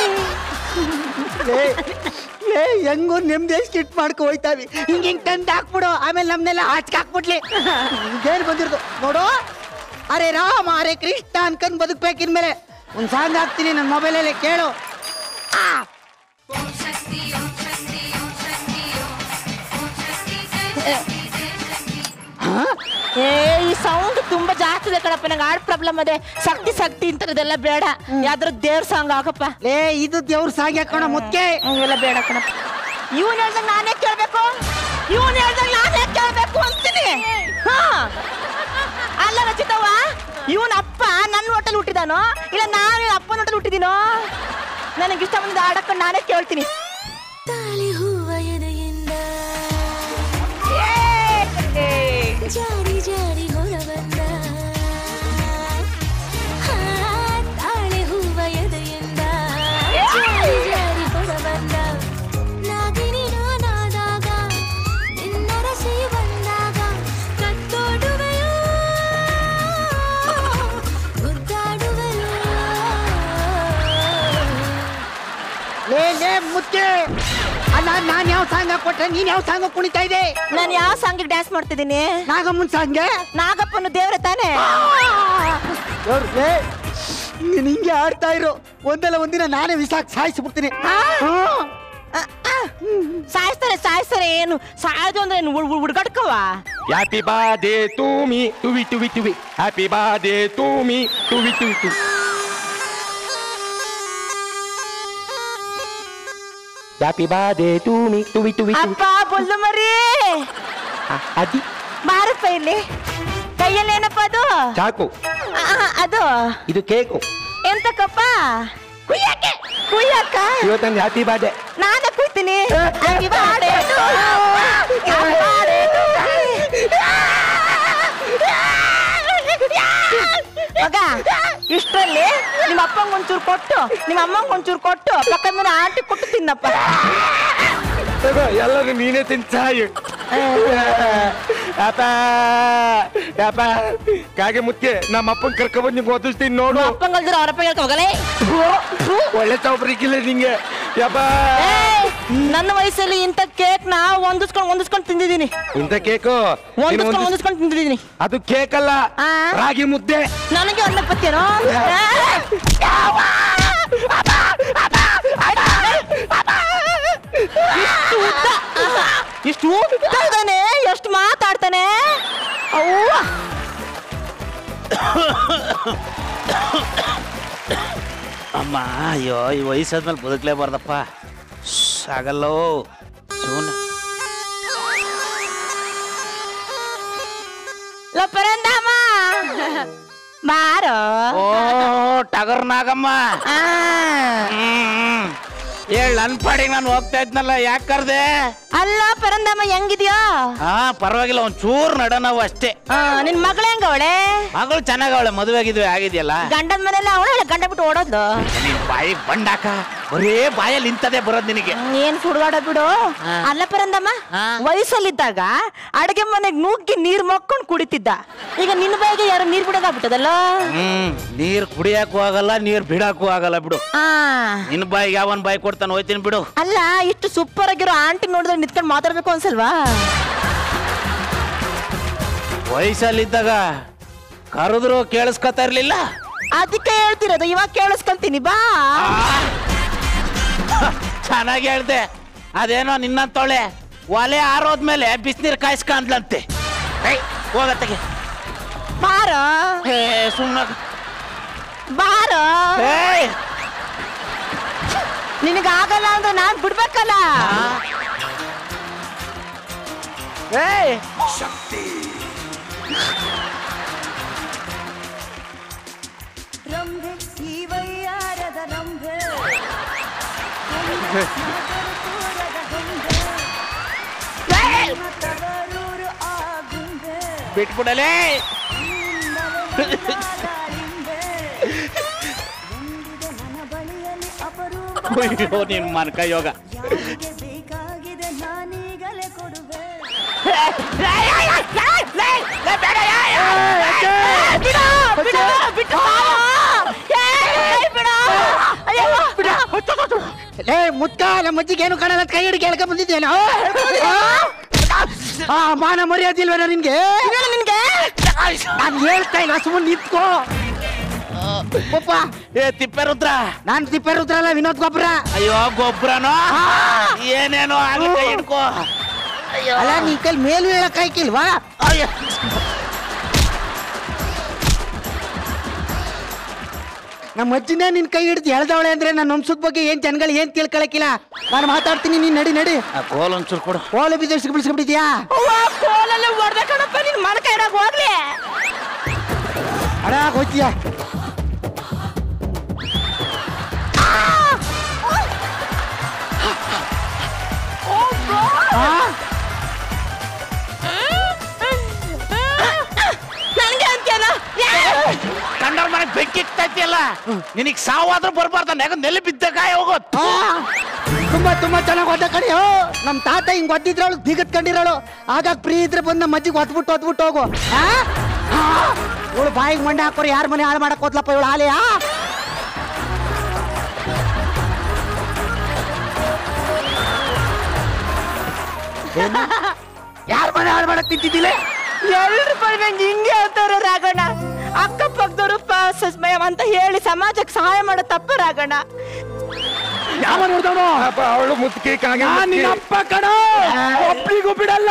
ಹೆಂಗು ನೆಮ್ಮದಿ ಸ್ಕಿಟ್ ಮಾಡ್ಕೊ ಹೋಯ್ತಾವಿ. ಹಿಂಗ್ ತಂದು ಹಾಕ್ಬಿಡು, ಆಮೇಲೆ ನಮ್ನೆಲ್ಲ ಆಚೆ ಹಾಕ್ಬಿಡ್ಲಿ. ಏನ್ ಬಂದಿರೋದು ನೋಡು. ಅರೆ ರಾಮ ಅರೆ ಕೃಷ್ಣ ಅನ್ಕೊಂಡ್ ಬದುಕ್ಬೇಕಿನ್ಮೇಲೆ ಒಂದ್ ಸಾಂಗ್ ಹಾಕ್ತೀನಿ ನನ್ನ ಮೊಬೈಲಲ್ಲಿ ಕೇಳು. ಈ ಸೌಂಡ್ ತುಂಬಾ ಜಾಸ್ತಿ ಇದೆ ಕಣಪ್ಪ, ನಂಗೆ ಹಾರ್ಟ್ ಪ್ರಾಬ್ಲಮ್ ಅದೇ. ಶಕ್ತಿ ಶಕ್ತಿ ಇಂಥದ್ದೆಲ್ಲ ಬೇಡ, ಯಾವ್ದಾರ ದೇವ್ರ ಸಾಂಗ್ ಹಾಕಪ್ಪ. ಇದು ದೇವ್ರ ಸಾಂಗ್ ಹಾಕೋಣ ಮುದ್ಕೆ. ಇವೆಲ್ಲ ಬೇಡ ಕಣಪ್ಪ. ಇವನ್ ಹೇಳ್ದಂಗ ನಾನೇ ಕೇಳ್ಬೇಕು, ಇವನ್ ಹೇಳ್ದಂಗ ನಾನೇ ಕೇಳ್ಬೇಕು ಅಂತೀನಿ. ಅಲ್ಲ ರಚಿತವ್ವ, ಇವನ್ ಅಪ್ಪ ನನ್ನ ಹೋಟೆಲ್ ಹುಟ್ಟಿದಾನೋ ಇಲ್ಲ ನಾನು ಅಪ್ಪನ ಹೋಟೆಲ್ ಹುಟ್ಟಿದೀನೋ? ನನಗಿಷ್ಟ ಬಂದ ಆಡಕ್ಕ ನಾನೇ ಕೇಳ್ತೀನಿ. ತಾಳಿ ಹೂವ ಎದೆಯಿಂದ ಜಾರಿ ಜಾರಿ ಹೊರ ಬಂದ, ತಾಳಿ ಹೂವ ಎದೆಯಿಂದ ಜಾರಿ ಜಾರಿ ಹೊರ ಬಂದ, ನಾಗಿನಿ ನಾನಾದಾಗ ನಿನ್ನರಸಿ ಬಂದಾಗ. ಅಲ್ಲ ನಾನ್ ಯಾವ ಸಾಂಗ್ ಕೊಟ್ರೆ ನೀನ್ ಯಾವ ಸಾಂಗ್ ಕುಣಿತಾ ಇದೆ? ನಾನು ಯಾವ ಸಾಂಗಿಗೆ ಡ್ಯಾನ್ಸ್ ಮಾಡ್ತಿದ್ದೀನಿ? ನಾಗಮ್ಮನ್ ಸಾಂಗ್ಗೆ. ನಾಗಪ್ಪನು ದೇವ್ರೆ ತಾನೆ. ನೀನ್ ಹಿಂಗೆ ಆಡ್ತಾ ಇರೋ, ಒಂದಲ್ಲ ಒಂದಿನ ನಾನೇ ವಿಸಾಕ್ ಸಾಯಿಸ್ಬಿಡ್ತೀನಿ. ಸಾಯಿಸ್ತಾರೆ ಏನು ಸಾಯೋದು ಅಂದ್ರೆ ಹುಡ್ಗಡ್ಕವ. ಹ್ಯಾಪಿ ಬರ್ತ್ಡೇ ಟು ಮೀ ಟುವಿ ಟುವಿ ಟುವಿ, ಹ್ಯಾಪಿ ಬರ್ತ್ಡೇ ಟು ಮೀ ಟುವಿ ಟುವಿ ಟುವಿ. ಹ್ಯಾಪಿ ಬರ್ತ್ಡೇ ಟು ಮೀ ಟುವಿ ಟುವಿ ಟುವಿ. ಅಪ್ಪ ಬೊಲ್ಲು ಮರಿ ಅದಿ ಬಾರಪ್ಪ ಇಲ್ಲಿ. ಕೈಯಲ್ಲಿ ಏನಪ್ಪ ಅದು? ಚಾಕು. ಅದು ಇದು ಕೇಕು. ಎಂತಕ್ಕಪ್ಪ? ಕುಯ್ಯಕ್ಕ. ಇವತ್ತೊಂದು ಹ್ಯಾಪಿ ಬರ್ತ್ಡೇ. ನಾನೇ ಕುಯ್ತೀನಿ. Happy birthday to you. Happy birthday to you. ಮಗ ಇಷ್ಟರಲ್ಲಿ ನಿಮ್ಮ ಅಪ್ಪಂಗ ಒಂಚೂರು ಕೊಟ್ಟು ನಿಮ್ಮ ಅಮ್ಮಂಗ ಒಂಚೂರು ಕೊಟ್ಟು ಪಕ್ಕದ ಮನೆ ಆಂಟಿ ಕೊಟ್ಟು ತಿನ್ನಪ್ಪ. ಎಲ್ಲರೂ ನೀನೇ ತಿಂತಾಯಿ. ಕಾಗೆ ಮುತ್ತೆ ನಮ್ಮ ಅಪ್ಪನ ಕರ್ಕೊಂಡ್ಬಂದು ನಿಂಗೆ ಓದಿಸ್ತೀನಿ ನೋಡು. ಅಪ್ಪಂಗಲ್ದಿರ ಅವರಪ್ಪ ಹೇಳ್ಕೋಗಲೇ. ಒಳ್ಳೆ ಚೌಬ್ರಿಕ್ಕಿಲ್ಲ ನಿಂಗೆ. ನನ್ನ ವಯಸ್ಸಲ್ಲಿ ಇಂಥ ಕೇಕ್ ನಾ ಹೊಂದಿಸ್ಕೊಂಡು ತಿಂದಿದ್ದೀನಿ. ಇಂಥ ಕೇಕು ಹೊಂದಿಸ್ಕೊಂಡು ತಿಂದಿದ್ದೀನಿ. ಅದು ಕೇಕ್ ಅಲ್ಲ, ರಾಗಿ ಮುದ್ದೆ. ನನಗೆ ಒಳ್ಳೆ ಪತ್ತೇನೋ. ಇಷ್ಟು ಉದ್ದ ಇದ್ದಾನೆ, ಎಷ್ಟು ಮಾತಾಡ್ತಾನೆ. ಅಮ್ಮ ಅಯ್ಯೋ, ಈ ವಯಸ್ಸಾದ್ಮೇಲೆ ಬದುಕಲೇಬಾರ್ದಪ್ಪ. ಆಗಲ್ಲೋ ಸೋನ. ಪರಂದಮ್ಮ ಬಾರೋ. ಓ ಟಗರ್ ನಾಗಮ್ಮ, ಹೇಳ ನನ್ ಪಾಡಿಗೆ ನಾನು ಹೋಗ್ತಾ ಇದ್ನಲ್ಲ, ಯಾಕೆ ಕರ್ದೆ? ಅಲ್ಲ ಪರಂದಮ್ಮ ಹೆಂಗಿದ್ಯಾ? ಪರವಾಗಿಲ್ಲ, ಒಂದ್ ಚೂರ್ ನಡ ನಾವು ಅಷ್ಟೇ. ನಿನ್ ಮಗಳು ಹೆಂಗ ಅವಳೆ? ಮಗಳು ಚೆನ್ನಾಗವಳೆ, ಮದುವೆ ಆಗಿದ್ವಿ ಆಗಿದೆಯಲ್ಲ. ಗಂಡನ ಮನೆಲ್ಲ ಅವಳೆ ಗಂಡ ಬಿಟ್ಟು ಓಡೋದ್ಲು. ನಿನ್ ಬಾಯಿ ಬಂಡಾಕ, ಬರೇ ಬಾಯಲ್ಲಿ ಇಂತದೇ ಬರೋದ್ ನಿನಗೆ. ಏನ್ ಸುಡ್ಗಾಡ ಬಿಡು. ಅಲ್ಲ ಪರಂದಮ್ಮ, ವಯಸ್ಸಲ್ಲಿದ್ದಾಗ ಅಡಿಗೆ ಮನೆಗ್ ನುಗ್ಗಿ ನೀರ್ ಮಕ್ಕೊಂಡ್ ಕುಡಿತಿದ್ದ. ಈಗ ನಿನ್ನ ಬಾಯಿಗೆ ಯಾರು ನೀರ್ ಬಿಡೋದಾಗ್ಬಿಟ್ಟದಲ್ಲ. ನೀರ್ ಕುಡಿಯಾಕು ಆಗಲ್ಲ, ನೀರ್ ಬಿಡಾಕು ಆಗಲ್ಲ ಬಿಡು. ನಿನ್ ಬಾಯಿಗೆ ಯಾವನ್ ಬಾಯಿ ಕೊಡ್ತಾನೆ, ಹೋಯ್ತೀನಿ ಬಿಡು. ಅಲ್ಲ, ಇಷ್ಟು ಸೂಪರ್ ಆಗಿರೋ ಆಂಟಿ ನೋಡಿದ್ರೆ ನಿಂತ್ಕೊಂಡು ಮಾತಾಡ್ಬೇಕು ಅನ್ಸಲ್ವಾ? ವಯಸ್ಸಲ್ಲಿದ್ದಾಗ ಕರೆದ್ರು ಕೇಳಿಸ್ಕೊತಾ ಇರ್ಲಿಲ್ಲ, ಅದಕ್ಕೆ ಹೇಳ್ತಿರೋದು. ಇವಾಗ ಕೇಳಿಸ್ಕೊಂತೀನಿ ಬಾ. ಚೆನ್ನಾಗಿ ಹೇಳ್ದೆ. ಅದೇನೋ ನಿನ್ನಂತೋಳೆ ಒಲೆ ಆರೋದ್ಮೇಲೆ ಬಿಸಿನೀರು ಕಾಯಿಸ್ಕೊಂಡ್ಲಂತೆ. ಹೋಗತ್ತಗೆ ಬಾರೋ. ಸುಮ್ಮನೆ ಬಾರೋ. ನಿನಗಾಗಲ್ಲ ಅಂದ್ರೆ ನಾನ್ ಬಿಡ್ಬೇಕಲ್ಲ. ರಂಭೆ ಈ ವಯ್ಯಾರದ ರಂಭೆ ತವರೂರು ಆ ಗುಂಬೆ ಬಿಟ್ಬಿಡಲೇ. ನನ್ನ ಬಳಿಯಲ್ಲಿ ಅಪರೂಪ ಅಯ್ಯೋ ನಿನ್ ಮನ್ಕ ಯೋಗ. ಯಾರಿಗೆ ಬೇಕಾಗಿದೆ ನಾನೀಗಲೇ ಕೊಡುವೆ. ಮುತ್ತ ನಮ್ಮ ಅಜ್ಜಿಗೆ ಏನು ಕಾಣಲ್ಲ, ಕೈ ಹಿಡಿಗೆ ಹೇಳ್ಕೊಂಡ್ ಬಂದಿದ್ದೇನೋ. ಮಾನ ಮರ್ಯಾದಿಲ್ವೇನೋ ನಿನ್ಗೆ? ನಾನು ಹೇಳ್ತಾ ಇಲ್ಲ, ಸುಮ್ಮನೆ ನಿಂತ್ಕೋ. ತಿಪ್ಪೆ ರುದ್ರ. ನಾನ್ ತಿಪ್ಪೆ ರುದ್ರ ಅಲ್ಲ, ವಿನೋದ್ ಗೊಬ್ಬರ. ಅಯ್ಯೋ ಗೊಬ್ಬರನೋ ಏನೇನೋ ಆಗುತ್ತೆ, ಹಿಡ್ಕೋ. ಅಲ್ಲ ನೀ ಕೈ ಮೇಲೂ ಹೇಳಕ್ ಆಯ್ಕಿಲ್ವಾ? ನಮ್ಮ ಅಜ್ಜಿನೇ ನಿನ್ ಕೈ ಹಿಡಿದು ಎಳ್ದವಳೆ ಅಂದ್ರೆ ನನ್ನ ವಂಶದ ಬಗ್ಗೆ ಏನ್ ಜನಗಳು ಏನ್ ತಿಳ್ಕೊಳಕಿಲ್ಲ. ನಾನು ಮಾತಾಡ್ತೀನಿ, ನೀನ್ ನಡಿ ನಡಿ. ಕೋಲ್ ಒಂಚೂರು ಕೊಡು. ಕೋಲು ಬಿಡಿಸ್ಬಿಟ್ಟಿದ್ಯಾ? ಕೋಲಲ್ಲಿ ಹೊಡ್ಬೇಕಣಪ್ಪ, ನಿನ್ ಮನ ಕೈಡಾಗ ಹೋಗ್ಲಿ. ಅಡ ಹೋಗ್ತೀಯ? ನನ್ಗೆ ಅಂತ್ಯನ ಕಂಡವ್ರ ಮನೆಗೆ ಬೆಂಕಿ ಇಕ್ತೈತಿಯಲ್ಲ, ನಿನಗ್ ಸಾವಾದ್ರೂ ಬರ್ಬಾರ್ದ, ನೆಲೆ ಬಿದ್ದ ಗಾಯ ಹೋಗೋದು. ತುಂಬಾ ತುಂಬಾ ಚೆನ್ನಾಗಿ ಒದ್ದ ಕಡೆ. ನಮ್ ತಾತ ಹಿಂಗ್ ಒದ್ದಿದ್ರವಳು ಬೀಗತ್ ಕಂಡಿರೋಳು. ಆಗಾಗ ಫ್ರೀ ಇದ್ರೆ ಬಂದ್ ನಮ್ಮ ಅಜ್ಜಿಗೆ ಒದ್ಬಿಟ್ಟು ಹೋಗು. ಇವಳು ಬಾಯಿಗೆ ಮಂಡೆ ಹಾಕೋರು ಯಾರ ಮನೆ ಹಾಳು ಮಾಡಕ್ ಹೋದ್ಲಪ್ಪ ಇವಳು ಹಾಲೆಯಾ? ಯಾರ ಮನೆ ಹಾಳು ಮಾಡಕ್ ನಿಂತಿದ್ದಿಲ್ಲ? ಎಲ್ರು ಬಂದಂಗೆ ಹಿಂಗೆ ಹೇಳ್ತಾರೆ ರಾಘಣ್ಣ. ಅಕ್ಕಪಕ್ಕದವರು ಅಂತ ಹೇಳಿ ಸಮಾಜಕ್ಕೆ ಸಹಾಯ ಮಾಡೋ ತಪ್ಪ ರಾಘಣ್ಣ. ಯಾವ ನೋಡ್ದವನು ಅವಳು ಮುತ್ಕಿ ಕಾಗೆ ನಿನ್ನಪ್ಪ ಕಣ ಒಬ್ರಿಗೂ ಬಿಡಲ್ಲ.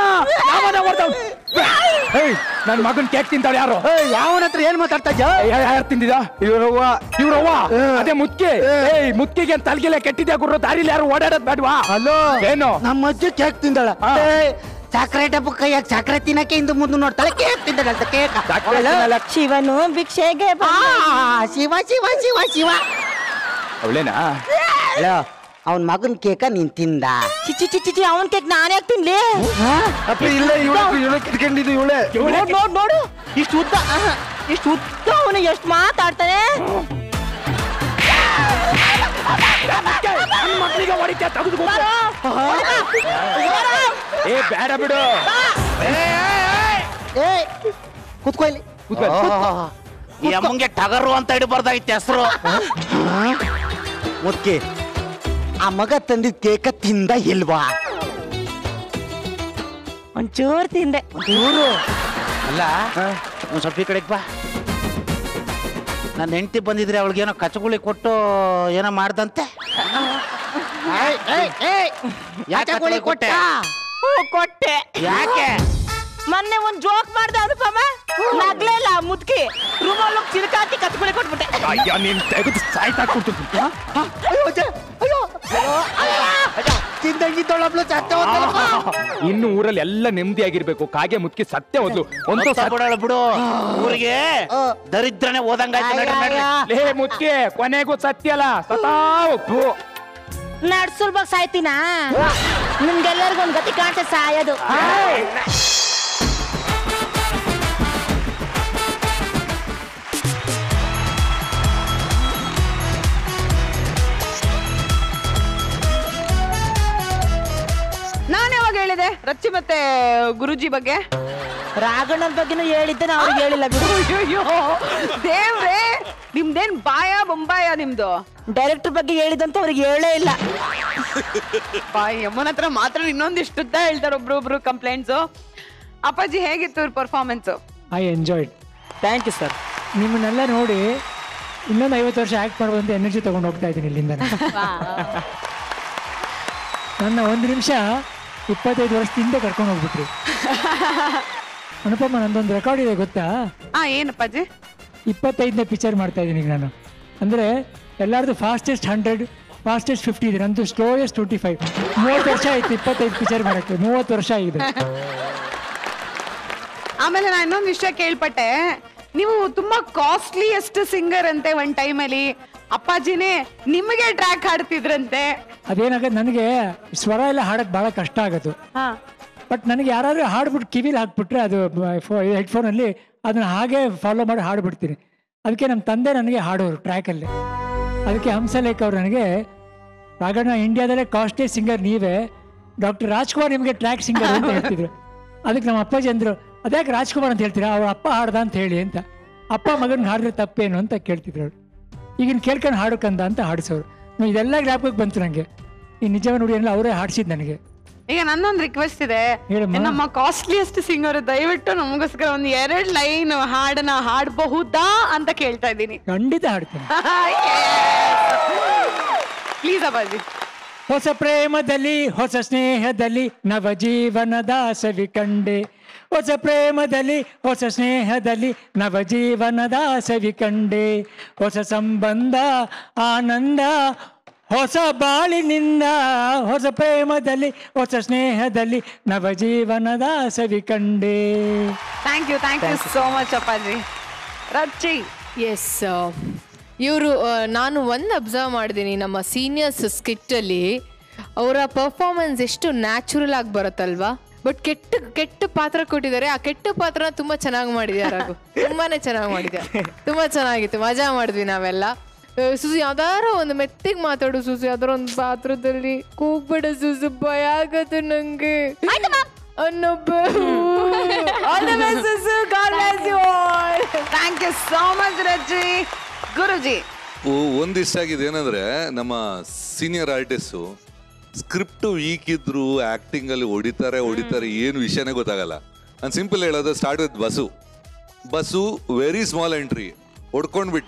ನನ್ ಮಗನ್ ಕೇಕ್ ತಿಂತಾಳೆ ಯಾರು? ಯಾವನ ಹತ್ರ ಏನ್ ಮಾತಾಡ್ತಾ ಇದ್ಯಾ? ಯಾರು ತಿಂದಿದ? ಇವ್ರವ್ವ ಅದೇ ಮುತ್ಕಿ. ಮುತ್ಕಿಗೆ ತಲೆಗೆಲ್ಲ ಕೆಟ್ಟಿದ್ಯಾ ಗುರು? ದಾರಿಲಿ ಯಾರು ಓಡಾಡೋದ್ ಬೇಡ್ವಾ? ಹಲೋ, ಏನು ನಮ್ಮ ಅಜ್ಜಿ ಕೇಕ್ ತಿಂದಾಳ. ಸಕ್ಕರೆ ಡಬ್ಬ ಕೈಯಾಗ ಸಕ್ಕರೆ ತಿನ್ನಕ್ಕೆ ಹಿಂದೆ ಮುಂದೆ ನೋಡ್ತಾಳೆ. ಕೇಕ್ ತಿಂದಾಳಂತ. ಕೇಕ್ ಶಿವನು ಭಿಕ್ಷೆಗೆ ಶಿವ ಶಿವ ಶಿವ ಶಿವ. ಅವಳೇನಾ? ಹಲೋ, ಅವನ್ ಮಗನ್ ಕೇಕ ನೀನ್ ತಿಂದ? ಚಿಚಿ ಚಿಚಿ ಚಿಚಿ ಅವನ್ ಕೇಕ್ ನಾನು ಯಾಕೆ ತಿನ್ಲಿ? ಇಲ್ಲ ಇವಳೆ ಕಿತ್ಕೊಂಡಿದ್ದು ಇವಳೆ. ನೋಡು ನೋಡು ಇಷ್ಟು ಉದ್ದ ಅವನು ಎಷ್ಟು ಮಾತಾಡ್ತಾನೆ. ಮಕ್ಕಳಿಗೆ ಹೊಡಿತ ತೆಗೆದು ಏ ಬೇಡ ಬಿಡು. ಕುತ್ಕೋ ಇಲ್ಲಿ. ಈ ಅಮ್ಮಂಗೆ ಟಗರು ಅಂತ ಹಿಡಿಬಾರ್ದಾಗಿತ್ತು ಹೆಸರು. ಮುದ್ಕೆ, ಆ ಮಗ ತಂದಿದ್ ಕೇಕ ತಿಂದ ಇಲ್ವಾ? ಒಂಚೂರು ತಿಂದೆ. ಒಂಚೂರು ಅಲ್ಲ, ಒಂದ್ ಸ್ವಲ್ಪ ಈ ಕಡೆಗೆ ಬಾ. ನನ್ನ ಹೆಂಡತಿ ಬಂದಿದ್ರೆ ಅವಳಿಗೇನೋ ಕಚಗುಳಿ ಕೊಟ್ಟು ಏನೋ ಮಾಡ್ದಂತೆ. ಯಾಕೆ ಕೊಟ್ಟೆ? ಕೊಟ್ಟೆ. ಯಾಕೆ? ಮೊನ್ನೆ ಒಂದ್ ಜೋಕ್ ಮಾಡ್ದೆ ಅನುಪಮ, ನಗ್ಲೇ ಇಲ್ಲ ಮುದ್ಕಿ. ರೂಮಲ್ಲಿ ಚಿಲ್ಕಾತಿ ಕತ್ಕೊಳ್ಳಿ ಕೊಟ್ಬಿಟ್ಟೆ. ಅಯ್ಯ ನೀನ್ ತೆಗೆದು ಸಾಯ್ತಾ ಕೊಟ್ಟು ಇನ್ನು ಊರಲ್ಲಿ ಎಲ್ಲ ನೆಮ್ಮದಿಯಾಗಿರ್ಬೇಕು. ಕಾಗೆ ಮುತ್ಕಿ ಸತ್ಯ ಹೋದ್ಲು. ಒಂದು ಬಿಡೋಳು ಬಿಡು. ಊರಿಗೆ ದರಿದ್ರನೇ ಓದಂಗಾಯ್ತು. ಲೇ ಮುತ್ಕಿ, ಕೊನೆಗೂ ಸತ್ಯ ಅಲ್ಲ ಸತಾ ಹೋಗ್ತು. ನಡ್ಸುಲ್ಬಾಗ್ ಸಾಯ್ತೀನ? ನಿಮ್ಗೆಲ್ಲರಿಗೂ ಒಂದ್ ಗತಿ ಕಾಣ್ತೆ ಸಾಯೋದು. ನಾನು ಯಾವಾಗ ಹೇಳಿದೆ ರಚ್ಚಿ ಮತ್ತೆ ಗುರುಜಿ ಬಗ್ಗೆ? ರಾಘಣ್ಣನ ಬಗ್ಗೆನೂ ಹೇಳಿದ್ದೆ, ನಾವು ಅವ್ರಿಗೆ ಹೇಳಿಲ್ಲ ಬಿಡು. ಅಯ್ಯೋ ದೇವ್ರೇ, ನಿಮ್ದೇನ್ ಬಾಯ ಬೊಂಬಾಯ ನಿಮ್ದು? ಡೈರೆಕ್ಟರ್ ಬಗ್ಗೆ ಹೇಳಿದಂತ ಅವ್ರಿಗೆ ಹೇಳೇ ಇಲ್ಲ. ಅಮ್ಮನ ಹತ್ರ ಮಾತ್ರ ಇನ್ನೊಂದಿಷ್ಟುದ್ದ ಹೇಳ್ತಾರೆ ಒಬ್ರು ಕಂಪ್ಲೇಂಟ್ಸು. ಅಪ್ಪಾಜಿ ಹೇಗಿತ್ತು ಇವ್ರ performance? I enjoyed. Thank you sir. ನಿಮ್ಮನ್ನೆಲ್ಲ ನೋಡಿ ಇನ್ನೊಂದು 50 ವರ್ಷ ಆಕ್ಟ್ ಮಾಡ್ಬೋದು ಅಂತ ಎನರ್ಜಿ ತಗೊಂಡು ಹೋಗ್ತಾ ಇದ್ದೀನಿ ಇಲ್ಲಿಂದ. ನನ್ನ 1 ನಿಮಿಷ 25 ವರ್ಷದಿಂದ ಕರ್ಕೊಂಡು ಹೋಗ್ಬಿಟ್ರಿ. ಅನುಪಮ, ನಂದೊಂದು ರೆಕಾರ್ಡ್ ಇದೆ ಗೊತ್ತಾ? ಏನಪ್ಪಾಜಿ? 25ನೇ ಪಿಕ್ಚರ್ ಮಾಡ್ತಾ ಇದ್ದೀನಿ ಈಗ ನಾನು. ಅಂದರೆ ಎಲ್ಲರದು ಫಾಸ್ಟೆಸ್ಟ್ 100, ಫಾಸ್ಟೆಸ್ಟ್ 50 ಇದೆ. ನಂದು ಸ್ಲೋಯೆಸ್ಟ್ 25. 30 ವರ್ಷ ಆಯ್ತು 25 ಪಿಕ್ಚರ್ ಮಾಡೋಕ್ಕೆ. 30 ವರ್ಷ ಆಗಿದೆ. ಆಮೇಲೆ ನಾನು ಇನ್ನೊಂದು ವಿಷಯ ಕೇಳ್ಪಟ್ಟೆ, ನೀವು ತುಂಬಾ ಕಾಸ್ಟ್ಲಿಯೆಸ್ಟ್ ಸಿಂಗರ್ ಅಂತೆ ಒಂದ್ ಟೈಮಲ್ಲಿ. ಅಪ್ಪಾಜಿನೇ ನಿಮಗೆ ಟ್ರ್ಯಾಕ್ ಹಾಡ್ತಿದ್ರಂತೆ. ಅದೇನಾಗತ್ತೆ, ನನಗೆ ಸ್ವರ ಎಲ್ಲ ಹಾಡಕ್ಕೆ ಭಾಳ ಕಷ್ಟ ಆಗೋದು. ಬಟ್ ನನಗೆ ಯಾರಾದ್ರೂ ಹಾಡ್ಬಿಟ್ಟು ಕಿವಿಲಿ ಹಾಕ್ಬಿಟ್ರೆ ಅದು ಹೆಡ್ಫೋನಲ್ಲಿ ಅದನ್ನ ಹಾಗೆ ಫಾಲೋ ಮಾಡಿ ಹಾಡ್ಬಿಡ್ತೀನಿ. ಅದಕ್ಕೆ ನಮ್ಮ ತಂದೆ ನನಗೆ ಹಾಡೋರು ಟ್ರ್ಯಾಕಲ್ಲಿ. ಅದಕ್ಕೆ ಹಂಸಲೇಖ ಅವ್ರು ನನಗೆ, ರಾಘಣ್ಣ ಇಂಡಿಯಾದಲ್ಲೇ ಕಾಸ್ಟ್ಲಿ ಸಿಂಗರ್ ನೀವೇ, ಡಾಕ್ಟರ್ ರಾಜ್ಕುಮಾರ್ ನಿಮಗೆ ಟ್ರ್ಯಾಕ್ ಸಿಂಗರ್ ಅಂತ ಹೇಳ್ತಿದ್ರು. ಅದಕ್ಕೆ ನಮ್ಮ ಅಪ್ಪಾಜಿ ಅಂದರು, ಅದ್ಯಾಕೆ ರಾಜ್ಕುಮಾರ್ ಅಂತ ಹೇಳ್ತೀರಾ, ಅವ್ರ ಅಪ್ಪ ಹಾಡ್ದ ಅಂತ ಹೇಳಿ ಅಂತ. ಅಪ್ಪ ಮಗನ ಹಾಡಿದ್ರೆ ತಪ್ಪೇನು ಅಂತ ಕೇಳ್ತಿದ್ರು ಅವ್ರು. ಈಗಿನ ಕೇಳ್ಕೊಂಡು ಹಾಡೋಕಂದ ಅಂತ ಹಾಡಿಸೋರು. ಇದೆಲ್ಲ ಜ್ಞಾಪಕಕ್ಕೆ ಬಂತು ನನಗೆ. ಈ ನಿಜವ ನುಡಿ ಎಲ್ಲ ಅವರೇ ಹಾಡಿಸಿದ್ ನನಗೆ. ಈಗ ನನ್ನೊಂದು ರಿಕ್ವೆಸ್ಟ್ ಇದೆ, ನಮ್ಮ ಕಾಸ್ಟ್ಲಿಯೆಸ್ಟ್ ಸಿಂಗರ್ ದಯವಿಟ್ಟು ನಮಗೋಸ್ಕರ ಒಂದು 2 ಲೈನ್ ಹಾಡನ್ನ ಹಾಡಬಹುದಾ ಅಂತ ಕೇಳ್ತಾ ಇದ್ದೀನಿ. ಖಂಡಿತ ಹಾಡ್ತೀನಿ. ಪ್ಲೀಸ್ ಅಪ್ಪಾಜಿ. ಹೊಸ ಪ್ರೇಮದಲ್ಲಿ ಹೊಸ ಸ್ನೇಹದಲ್ಲಿ ನವ ಜೀವನದ ಸವಿ ಕಂಡೆ. ಹೊಸ ಪ್ರೇಮದಲ್ಲಿ ಹೊಸ ಸ್ನೇಹದಲ್ಲಿ ನವ ಜೀವನದ ಸವಿ ಕಂಡೆ. ಹೊಸ ಸಂಬಂಧ ಆನಂದ ಹೊಸ ಬಾಳಿನಿಂದ. ಹೊಸ ಪ್ರೇಮದಲ್ಲಿ ಹೊಸ ಸ್ನೇಹದಲ್ಲಿ ನವ ಜೀವನದ ಸವಿ ಕಂಡೆ. ಥ್ಯಾಂಕ್ ಯು ಸೋ ಮಚ್ ಅಪ್ಪಾಜಿ. ರಚ್ಚಿ. ಎಸ್, ಇವರು ನಾನು ಒಂದು ಅಬ್ಸರ್ವ್ ಮಾಡಿದ್ದೀನಿ ನಮ್ಮ ಸೀನಿಯರ್ಸ್ ಸ್ಕಿಟ್ಟಲ್ಲಿ ಅವರ ಪರ್ಫಾರ್ಮೆನ್ಸ್ ಎಷ್ಟು ನ್ಯಾಚುರಲ್ ಆಗಿ ಬರುತ್ತಲ್ವಾ. ಬಟ್ ಕೆಟ್ಟ ಪಾತ್ರ ಕೊಟ್ಟಿದ್ದಾರೆ. ಆ ಕೆಟ್ಟ ಪಾತ್ರ ತುಂಬಾ ಚೆನ್ನಾಗಿ ಮಾಡಿದ್ದಾರೆ. ತುಂಬಾನೇ ಚೆನ್ನಾಗಿ ಮಾಡಿದ್ದಾರೆ. ತುಂಬಾ ಚೆನ್ನಾಗಿತ್ತು, ಮಜಾ ಮಾಡಿದ್ವಿ ನಾವೆಲ್ಲ. ಸುಸು ಯಾವ್ದಾರ ಒಂದು ಮೆತ್ತಿಗೆ ಮಾತಾಡು ಸುಸು, ಯಾವ್ದಾರ ಒಂದು ಪಾತ್ರದಲ್ಲಿ ಕೂಗ್ಬೇಡ ಸುಸು, ಭಯ ಆಗತ್ತೆ ನಂಗೆ thank you so much Rachchi. Guruji, ಒಂದಿಷ್ಟ ಆಗಿದೆ ಏನಂದ್ರೆ, ನಮ್ಮ ಸೀನಿಯರ್ ಆರ್ಟಿಸ್ಟು ಸ್ಕ್ರಿಪ್ಟ್ ವೀಕ್ ಇದ್ರು ಆಕ್ಟಿಂಗ್ ಅಲ್ಲಿ ಹೊಡಿತಾರೆ ಏನು ವಿಷಯನೇ ಗೊತ್ತಾಗಲ್ಲ. ನಾನು ಸಿಂಪಲ್ ಹೇಳೋದು, start with bus very small entry ಹೊಡ್ಕೊಂಡ್ಬಿಟ್ಟ.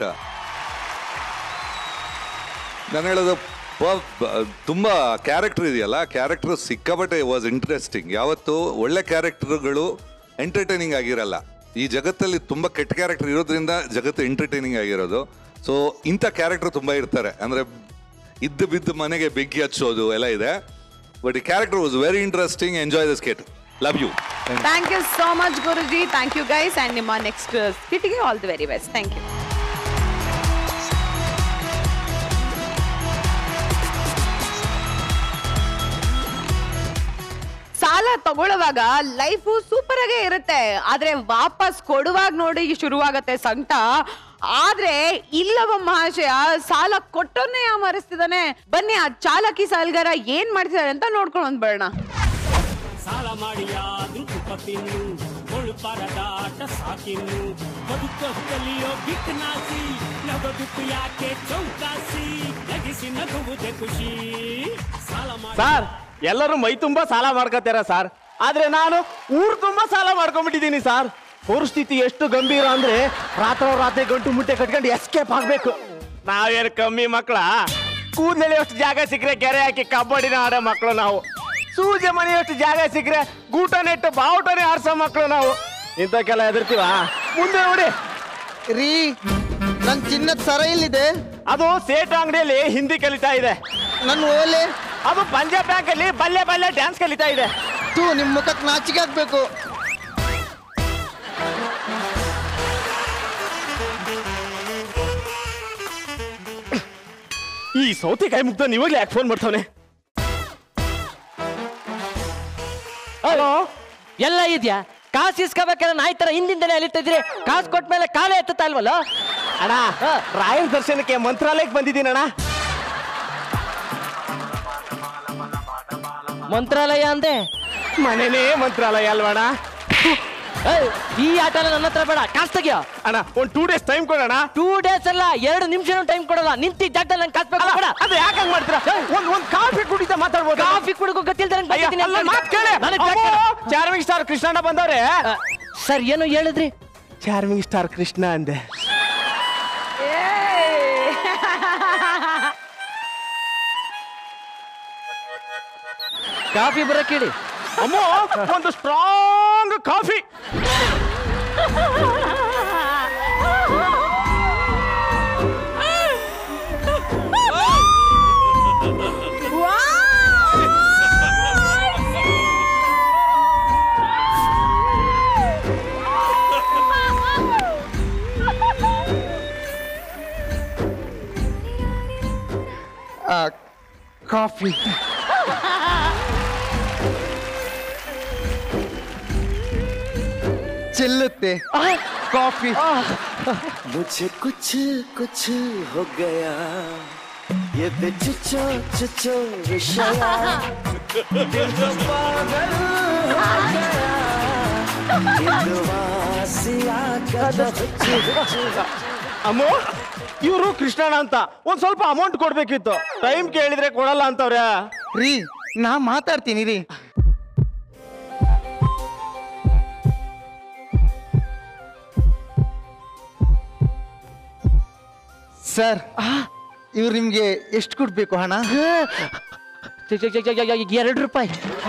ನಾನು ಹೇಳೋದು ತುಂಬಾ ಕ್ಯಾರೆಕ್ಟರ್ ಇದೆಯಲ್ಲ, ಕ್ಯಾರೆಕ್ಟರ್ ಸಿಕ್ಕಾಪಟ್ಟೆ ವಾಸ್ ಇಂಟ್ರೆಸ್ಟಿಂಗ್. ಯಾವತ್ತು ಒಳ್ಳೆ ಕ್ಯಾರೆಕ್ಟರ್ಗಳು ಎಂಟರ್ಟೈನಿಂಗ್ ಆಗಿರಲ್ಲ. ಈ ಜಗತ್ತಲ್ಲಿ ತುಂಬಾ ಕೆಟ್ಟ ಕ್ಯಾರೆಕ್ಟರ್ ಇರೋದ್ರಿಂದ ಜಗತ್ತು ಎಂಟರ್ಟೈನಿಂಗ್ ಆಗಿರೋದು. ಸೊ ಇಂಥ ಕ್ಯಾರೆಕ್ಟರ್ ತುಂಬಾ ಇರ್ತಾರೆ, ಅಂದ್ರೆ ಇದ್ದು ಬಿದ್ದು ಮನೆಗೆ ಬೆಂಕಿ ಹಚ್ಚೋದು ಎಲ್ಲ ಇದೆ. ಬಟ್ ಈ character was very interesting. Enjoy the skit. Love you. Thank you so much Guruji. Thank you guys. And ನಿಮ್ಮ ನೆಕ್ಸ್ಟ್ ಸ್ಕಿಟ್ಗೆ all the very best. Thank you. ಸಾಲ ತಗೊಳ್ಳುವಾಗ ಲೈಫು ಸೂಪರ್ ಆಗೇ ಇರುತ್ತೆ, ಆದ್ರೆ ವಾಪಸ್ ಕೊಡುವಾಗ ನೋಡಿ ಶುರುವಾಗತ್ತೆ ಸಂಕಟ. ಆದ್ರೆ ಇಲ್ಲವ ಮಹಾಶಯ ಸಾಲ ಕೊಟ್ಟೋನ್ನೇ ಯಾಮಾರಿಸ್ತಿದ್ದಾನೆ. ಬನ್ನಿ ಆ ಚಾಲಕಿ ಸಾಲ್ಗಾರ ಏನ್ ಮಾಡ್ತಿದ್ದಾರೆ ಅಂತ ನೋಡ್ಕೊಂಡು ಬರೋಣ. ಸಾಲ ಮಾಡಿಯಾದ್ರೂ ತುಪ್ಪ ತಿನ್ನು, ಪರದಾಟ ಸಾಕಿನ್ನು, ಬದುಕಲಿಯೋ ಬಿಕ್ಕನಾಸಿ, ನಗದುಕ್ಕು ಯಾಕೆ ಚೌಕಾಸಿ, ನಗಿಸಿ ನಗುವುದೇ ಖುಷಿ. ಸರ್, ಎಲ್ಲರೂ ಮೈ ತುಂಬಾ ಸಾಲ ಮಾಡ್ಕೋತಾರ ಸರ್, ಆದ್ರೆ ನಾನು ಊರ್ ತುಂಬಾ ಸಾಲ ಮಾಡ್ಕೊಂಡ್ಬಿಟ್ಟಿದ್ದೀನಿ ಸರ್. ಪರಿಸ್ಥಿತಿ ಎಷ್ಟು ಗಂಭೀರ ಅಂದ್ರೆ ರಾತ್ರಿ ಗಂಟು ಮುಟ್ಟೆ ಕಟ್ಕೊಂಡು ಎಸ್ಕೇಪ್ ಆಗ್ಬೇಕು. ನಾವೇನು ಕಮ್ಮಿ ಮಕ್ಕಳ? ಕೂದಲೆಳೆಯೋಷ್ಟು ಜಾಗ ಸಿಕ್ಕರೆ ಕೆರೆ ಹಾಕಿ ಕಬಡ್ಡಿನ ಆಡೋ ಮಕ್ಕಳು ನಾವು. ಸೂಜೆ ಮನೆಯಷ್ಟು ಜಾಗ ಸಿಕ್ಕರೆ ಗೂಟ ನೆಟ್ಟು ಬಾವುಟನೇ ಆರ್ಸೋ ಮಕ್ಕಳು ನಾವು. ಇಂಥಕ್ಕೆಲ್ಲ ಎದುರ್ತೀವ? ಮುಂದೆ ನೋಡಿ ರೀ, ನನ್ ಚಿನ್ನದ ಸರ ಇಲ್ಲಿದೆ. ಅದು ಸೇಟ ಅಂಗಡಿಯಲ್ಲಿ ಹಿಂದಿ ಕಲಿತಾ ಇದೆ. ನನ್ನ ಓಲೆ ಅದು ಪಂಜಾಬ್ ಬ್ಯಾಂಕ್ ಅಲ್ಲಿ ಬಲ್ಲೆ ಡ್ಯಾನ್ಸ್ ಕಲಿತಾ ಇದೆ. ನಿಮ್ ಮುಖಕ್ಕೆ ನಾಚಿಕೆ ಆಗ್ಬೇಕು. ಈ ಸೌತೆಕಾಯಿ ಮುಗ್ದ ನೀವಾಗ್ಲೇ ಯಾಕೆ ಫೋನ್ ಮಾಡ್ತಾವನೆ? ಹಲೋ, ಎಲ್ಲ ಇದ್ಯಾ? ಕಾಸು ಇಸ್ಕೋಬೇಕಾದ್ರೆ ನಾಯಿ ತರ ಹಿಂದಿಂದಲೇ ಅಲಿತಿದ್ರಿ, ಕಾಸು ಕೊಟ್ಮೇಲೆ ಕಾಲೇ ಎತ್ತುತ್ತಾ ಇಲ್ವಲ್ಲ? ಅಣ್ಣ, ರಾಯನ್ ದರ್ಶನಕ್ಕೆ ಮಂತ್ರಾಲಯಕ್ಕೆ ಬಂದಿದ್ದೀನಿ ಅಣ್ಣ. ಮಂತ್ರಾಲಯ ಅಂದೆ? ಮನೇನೇ ಮಂತ್ರಾಲಯ ಅಲ್ವಣ? ಈ ಆಟ ನನ್ನ ಹತ್ರ ಬೇಡ, ಕಾಸು ತೆಗಿಯೋ. ಅಣ್ಣ, ಒಂದು 2 days ಟೈಮ್ ಕೊಡೋಣ. 2 days ಅಲ್ಲ, 2 ನಿಮಿಷನೂ ಟೈಮ್ ಕೊಡಲ್ಲ. ನಿಂತಿ ಜಾಗದಲ್ಲಿ ನಂಗೆ ಕಾಸು ಬೇಕು. ಅದು ಯಾಕೆ ಹಂಗ್ ಮಾಡ್ತೀರಾ? ಒಂದ್ ಕಾಫಿ ಕುಡಿತಾ ಮಾತಾಡ್ಬೋದು. ಕಾಫಿ ಕುಡಿಗೋ ಗೊತ್ತಿಲ್ದಂಗೆ ಮಾತು ಕೇಳಿ. ಚಾರ್ಮಿಂಗ್ ಸ್ಟಾರ್ ಕೃಷ್ಣಣ್ಣ ಬಂದವ್ರೆ. ಸರ್, ಏನು ಹೇಳಿದ್ರಿ? ಚಾರ್ಮಿಂಗ್ ಸ್ಟಾರ್ ಕೃಷ್ಣ ಅಂದೆ. ಕಾಫಿ ಬರಕ್ ಹೇಳಿ. ಅಮ್ಮೋ, ಒಂದು ಸ್ಟ್ರಾಂಗ್ ಕಾಫಿ. ಕಾಫಿ. ಚೆಲ್ಲುತ್ತೆ ಕಾಫಿ. मुझे कुछ कुछ हो गया, ये चुचो चुचो विषया, दिल तो पागल हो गया, दिलवासिया का. ಅಮ್ಮೋ, ಇವರು ಕೃಷ್ಣಣ್ಣ ಅಂತ ಒಂದ್ ಸ್ವಲ್ಪ ಅಮೌಂಟ್ ಕೊಡ್ಬೇಕಿತ್ತು. ಟೈಮ್ ಕೇಳಿದ್ರೆ ಕೊಡಲ್ಲ ಅಂತವ್ರೆ. ರೀ, ನಾ ಮಾತಾಡ್ತೀನಿ ರೀ. ಸರ್, ಇವ್ರು ನಿಮ್ಗೆ ಎಷ್ಟು ಕೊಡ್ಬೇಕು ಹಣ? 2 ರೂಪಾಯಿ.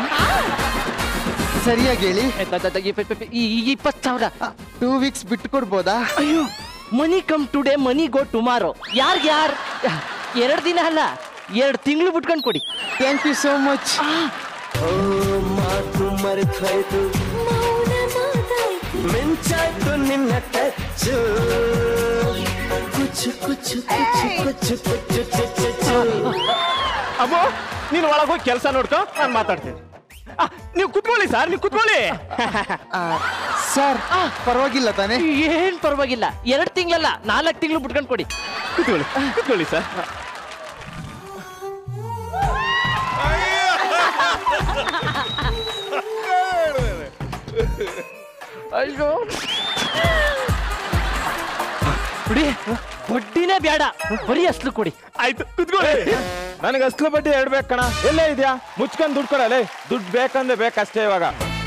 ಸರಿಯಾಗಿ ಹೇಳಿ. 20,000. 2 weeks ಬಿಟ್ಟು ಕೊಡ್ಬೋದಾ? ಅಯ್ಯೋ, money come today, money go tomorrow. ಯಾರ್ 2 ದಿನ ಅಲ್ಲ, 2 ತಿಂಗಳು ಬಿಟ್ಕೊಂಡು ಕೊಡಿ. Thank you so much. ಮಾತು ಮರೆತೋಯ್ತು, ಮಿಂಚಾಯ್ತು ನಿನ್ನ ಟಚ್ಚು, ಕುಚ್ಚು ಕುಚ್ಚು ಕುಚ್ಚು ಕುಚ್ಚು ಕುಚ್ಚು ಕುಚ್ಚು. ಅಮ್ಮೋ, ನೀನು ಒಳಗೋಗಿ ಕೆಲಸ ನೋಡ್ಕೊ, ನಾನು ಮಾತಾಡ್ತೀನಿ. ನೀವು ಕುತ್ಕೊಳ್ಳಿ ಸರ್, ನೀವು ಕುತ್ಕೊಳ್ಳಿ. ಸರ್, ಪರವಾಗಿಲ್ಲ ತಾನೆ? ಏನ್ ಪರವಾಗಿಲ್ಲ, 2 ತಿಂಗಳಲ್ಲ, 4 ತಿಂಗಳು ಬಿಟ್ಕೊಂಡು ಕೊಡಿ. ಕುತ್ಕೊಳ್ಳಿ ಕುತ್ಕೊಳ್ಳಿ ಸರ್. ಅಯ್ಯೋ, ಬಿಡಿ, ಬಡ್ಡಿನೇ ಬೇಡ, ಬರೀ ಅಸ್ಲು ಕೊಡಿ. ಆಯ್ತು, ಕುತ್ಕೊಳ್ಳಿ. ನನಗೆ ಅಸ್ಲು ಬಡ್ಡಿ 2 ಬೇಕು ಕಣ. ಎಲ್ಲೇ ಇದೆಯಾ? ಮುಚ್ಕೊಂಡು ದುಡ್ಡು ಕೊಡಲೇ. ದುಡ್ಡು ಬೇಕಂದ್ರೆ ಬೇಕಷ್ಟೇ ಇವಾಗ.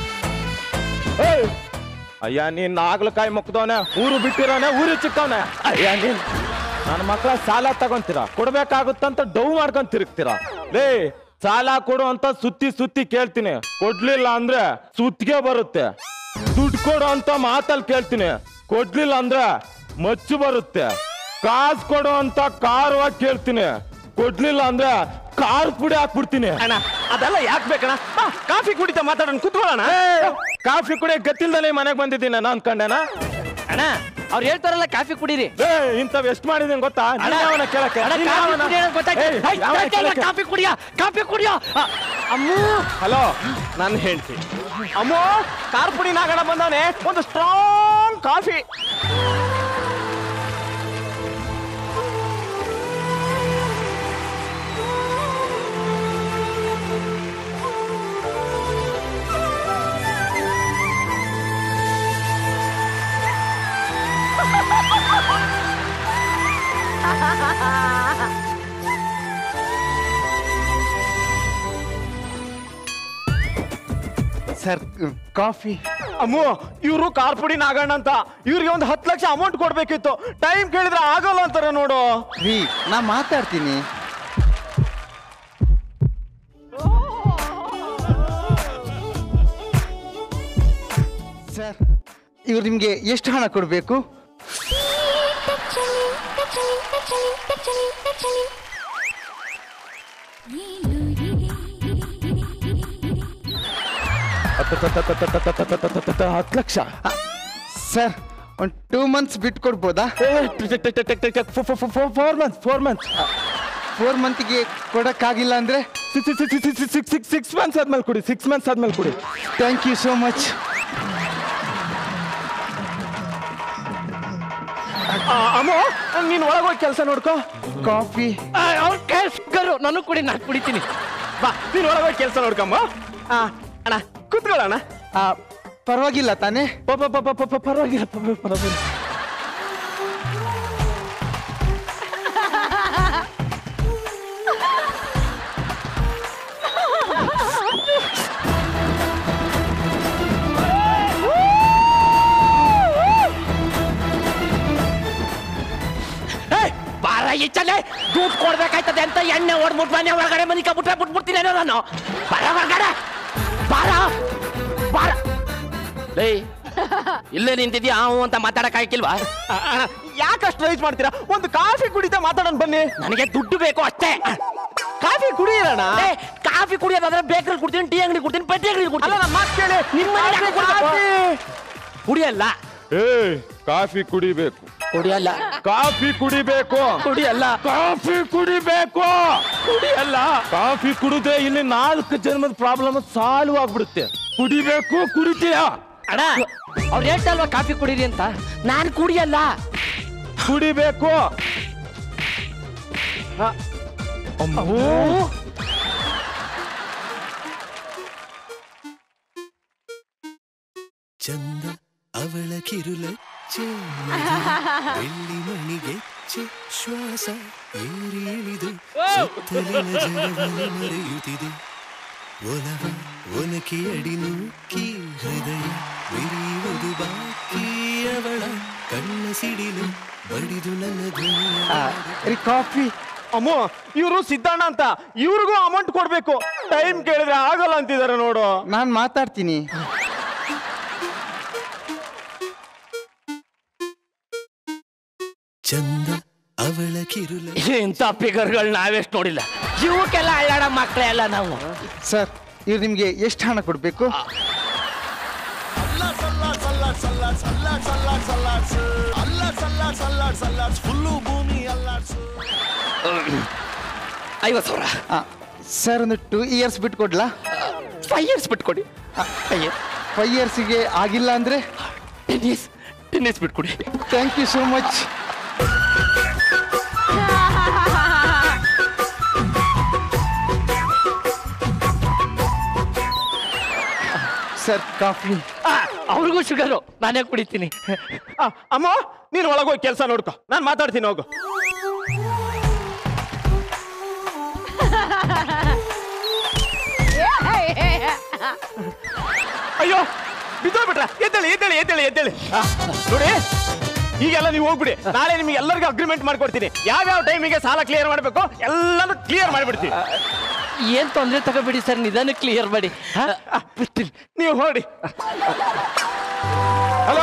ಅಯ್ಯ ನೀನ್ ನಾಗ್ಲಕಾಯಿ ಮುಕ್ದವನೆ, ಊರು ಬಿಟ್ಟಿರೋನೆ, ಊರು ಚಿಕ್ಕವನೆ. ಅಯ್ಯ ನೀನ್ ನನ್ನ ಮಕ್ಕಳ ಸಾಲ ತಗೊಂತೀರಾ, ಕೊಡ್ಬೇಕಾಗುತ್ತಂತ ಡೌ ಮಾಡ್ಕೊಂಡ್ ತಿರುಗ್ತೀರಾ. ಲೇ ಸಾಲ ಕೊಡು ಅಂತ ಸುತ್ತಿ ಸುತ್ತಿ ಕೇಳ್ತೀನಿ, ಕೊಡ್ಲಿಲ್ಲ ಅಂದ್ರೆ ಸುತ್ತಿಗೆ ಬರುತ್ತೆ. ದುಡ್ಡು ಕೊಡು ಅಂತ ಮಾತಲ್ಲಿ ಕೇಳ್ತೀನಿ, ಕೊಡ್ಲಿಲ್ಲ ಅಂದ್ರೆ ಮಚ್ಚು ಬರುತ್ತೆ. ಕಾಸು ಕೊಡು ಅಂತ ಕಾರವಾಗಿ ಕೇಳ್ತೀನಿ, ಕೊಡ್ಲಿಲ್ಲ ಅಂದ್ರೆ ಕಾರ್ ಪುಡಿ ಹಾಕ್ಬಿಡ್ತೀನಿ. ಅಣ್ಣ ಅದೆಲ್ಲ ಯಾಕೆ ಬೇಕಣ್ಣ? ಕಾಫಿ ಕುಡಿತಾ ಮಾತಾಡೋಣ, ಕುತ್ಕೊಳ್ಳೋಣ. ಕಾಫಿ ಕುಡಿಯ ಗತ್ತಿಲ್ದಲೇ ಮನೆಗೆ ಬಂದಿದ್ದೀನಿ ನಾನು ಅನ್ಕೊಂಡೆನ. ಅಣ್ಣ ಅವ್ರು ಹೇಳ್ತಾರಲ್ಲ ಕಾಫಿ ಕುಡೀರಿ. ಇಂಥವ್ ಎಷ್ಟು ಮಾಡಿದೀನಿ ಗೊತ್ತಾ? ಕೇಳಕ್ಕೆ ಕಾಫಿ ಕುಡಿಯ ಕಾಫಿ ಕುಡಿಯ. ಅಮ್ಮು ಹಲೋ, ನಾನು ಹೇಳ್ತೀನಿ. ಅಮ್ಮೋ ಕಾರ್ ಪುಡಿ ನಾಗಣ ಬಂದವನೆ, ಒಂದು ಸ್ಟ್ರಾಂಗ್ ಕಾಫಿ. Sir coffee. ಅಮ್ಮು ಇವರು ಕಾರ್ ಪುಡಿ ನಾಗಣ್ಣ ಅಂತ, ಇವ್ರಿಗೆ ಒಂದು 10 ಲಕ್ಷ ಅಮೌಂಟ್ ಕೊಡ್ಬೇಕಿತ್ತು. ಟೈಮ್ ಕೇಳಿದ್ರೆ ಆಗಲ್ಲ ಅಂತಾರೆ ನೋಡು. ರೀ ನಾ ಮಾತಾಡ್ತೀನಿ. ಸರ್ ಇವ್ರು ನಿಮ್ಗೆ ಎಷ್ಟು ಹಣ ಕೊಡ್ಬೇಕು? $10 ಲಕ್ಷ. ಸರ್ ಒಂದು 2 months ಬಿಟ್ಟು ಕೊಡ್ಬೋದಾ? 4 months. 4 monthಗೆ ಕೊಡಕ್ಕಾಗಿಲ್ಲ ಅಂದ್ರೆ 6 months ಆದ್ಮೇಲೆ ಕೊಡಿ. 6 months ಆದ್ಮೇಲೆ ಕೊಡಿ. Thank you so much. ಅಮ್ಮ ನೀನ್ ಒಳಗೋಗಿ ಕೆಲಸ ನೋಡ್ಕೋ. ಕಾಫಿ ಅವ್ರ ಕೇಳ್ಸ್ಕರು, ನಾನು ಕುಡಿ, ನಾನು ಕುಡಿತೀನಿ. ಬಾ ನೀನ್ ಒಳಗೋಗಿ ಕೆಲಸ ನೋಡ್ಕಮ್ಮ. ಅಣ್ಣ ಕುತ್ಕೊಳ್ಳೋಣ. ಪರವಾಗಿಲ್ಲ ತಾನೇ? ಪರವಾಗಿಲ್ಲ ಪರವಾಗಿಲ್ಲ. ಬಾರ ಈಚಲೆ ದುಡ್ಡು ಕೊಡ್ಬೇಕಾಯ್ತದೆ ಅಂತ ಎಣ್ಣೆ ಹೊಡ್ಬಿಟ್ಟು ಮನೆ ಒಳಗಡೆ ಮನಿಕ ಬಿಟ್ಬಿಡ್ತೀನಿ ನಾನು. ಬರ ಹೊರಗಡೆ ಬಾರ ಬಾರ. ಇಲ್ಲೇ ನಿಂತಿದ್ಯಾ ಅವು ಅಂತ ಮಾತಾಡಕ್ ಆಯ್ಕಿಲ್ವಾ? ಯಾಕಷ್ಟು ರೈಸ್ ಮಾಡ್ತೀರಾ? ಒಂದು ಕಾಫಿ ಕುಡಿತಾ ಮಾತಾಡೋಣ ಬನ್ನಿ. ನನಗೆ ದುಡ್ಡು ಬೇಕು ಅಷ್ಟೇ. ಕಾಫಿ ಕುಡಿಯೋಣ. ಕಾಫಿ ಕುಡಿಯೋದಾದ್ರೆ ಬೇಕರಿ ಕುಡ್ತೀನಿ, ಟೀ ಅಂಗಡಿ ಕುಡ್ತೀನಿ, ಪೆಟ್ಟಿ ಅಂಗಡಿ ಕುಡ್ತೀನಿ. ಅಲ್ಲ ಮಾತು ಕೇಳಿ, ನಿಮ್ಮ ಕುಡಿಯಲ್ಲ. ಕಾಫಿ ಕುಡಿಬೇಕು. ಕುಡಿಯಲ್ಲ. ಕಾಫಿ ಕುಡಿಬೇಕು. ಕುಡಿಯಲ್ಲ. ಕಾಫಿ ಕುಡಿಬೇಕು. ಕುಡಿಯಲ್ಲ. ಕಾಫಿ ಕುಡಿದ್ರೆ ಇಲ್ಲಿ 4 ಜನ್ಮದ ಪ್ರಾಬ್ಲಮ್ ಸಾಲ್ವ್ ಆಗ್ಬಿಡುತ್ತೆ. ಕುಡಿಬೇಕು. ಕುಡಿತೀಯಾ? ಅಣ್ಣ ಅವ್ರು ಹೇಳ್ತಲ್ವಾ ಕಾಫಿ ಕುಡೀರಿ ಅಂತ, ನಾನು ಕುಡಿಯಲ್ಲ. ಕುಡಿಬೇಕು. ಚಂದ ಅವಳ ಕಿರುಲಚ್ಚೆ ಬೆಳ್ಳಿ ಮಣಿಗೆಚ್ಚೆ ಶ್ವಾಸ ಏರಿ ಇಳಿದು ಸುತ್ತಲಿನ ಜಗವನ್ನು ಮರೆಯುತ್ತಿದೆ. ಒಲವ ಒನಕೆ ಅಡಿ ನೂಕಿ ಹೃದಯ ಬಿರಿಯುವುದು ಬಾಕಿ ಅವಳ ಕಣ್ಣ ಸಿಡಿಲು ಬಡಿದು ನನ್ನ ಧ್ವನಿಯ ಕಾಫಿ. ಅಮ್ಮ ಇವರು ಸಿದ್ದಣ್ಣ ಅಂತ, ಇವ್ರಿಗೂ ಅಮೌಂಟ್ ಕೊಡ್ಬೇಕು. ಟೈಮ್ ಕೇಳಿದ್ರೆ ಆಗಲ್ಲ ಅಂತಿದ್ದಾರೆ ನೋಡು. ನಾನು ಮಾತಾಡ್ತೀನಿ. ಚಂದ ಅವಳ ಕಿರುಲ. ಇಂಥ ಫಿಗರ್ಗಳು ನಾವೆಷ್ಟು ನೋಡಿಲ್ಲ. ಇವಕ್ಕೆಲ್ಲ ಅಳ್ಳಾಡ ಮಕ್ಕಳೇ ಅಲ್ಲ ನಾವು. ಸರ್ ಇವ್ರು ನಿಮ್ಗೆ ಎಷ್ಟು ಹಣ ಕೊಡ್ಬೇಕು? $50,000. ಸರ್ ಒಂದು 2 years ಬಿಟ್ಟು ಕೊಡ್ಲಾ? 5 years ಬಿಟ್ಕೊಡಿ. 5 yearsಗೆ ಆಗಿಲ್ಲ ಅಂದ್ರೆ 10 years ಬಿಟ್ಕೊಡಿ. Thank you so much. Sir coffee. ಅವ್ರಿಗೂ ಶುಗರು, ನಾನೇ ಕುಡಿತೀನಿ. ಅಮ್ಮ ನೀನು ಒಳಗೋಗಿ ಕೆಲಸ ನೋಡ್ಕೊ, ನಾನು ಮಾತಾಡ್ತೀನಿ. ಹೋಗು. ಅಯ್ಯೋ ಬಿದ್ದೋಗ್ಬಿಟ್ರ ಎದ್ದೇಳಿ ಎದ್ದೇಳಿ ಎದ್ದೇಳಿ ಎದ್ದೇಳಿ ನೋಡಿ ಈಗೆಲ್ಲ ನೀವು ಹೋಗ್ಬಿಡಿ ನಾಳೆ ನಿಮಗೆ ಎಲ್ಲರಿಗೂ ಅಗ್ರಿಮೆಂಟ್ ಮಾಡ್ಕೊಡ್ತೀನಿ ಯಾವ್ಯಾವ ಟೈಮಿಗೆ ಸಾಲ ಕ್ಲಿಯರ್ ಮಾಡಬೇಕು ಎಲ್ಲರೂ ಕ್ಲಿಯರ್ ಮಾಡಿಬಿಡ್ತೀನಿ ಏನ್ ತೊಂದ್ರೆ ತಗೋಬಿಡಿ ಸರ್ ನಿಧಾನ ಕ್ಲಿಯರ್ ಮಾಡಿ ನೀವು ಹೊರಡಿ ಹಲೋ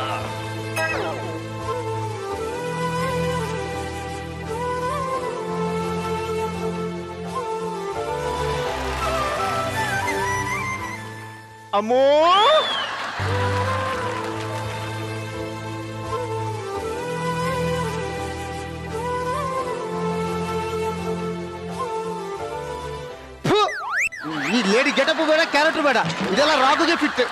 ಅಮ್ಮೋ ಈ ಲೇಡಿ ಗೆಟಪ್ ಬೇಡ ಕ್ಯಾರೆಕ್ಟರ್ ಬೇಡ ಇದೆಲ್ಲ ರಾಗುಗೆ ಫಿಟ್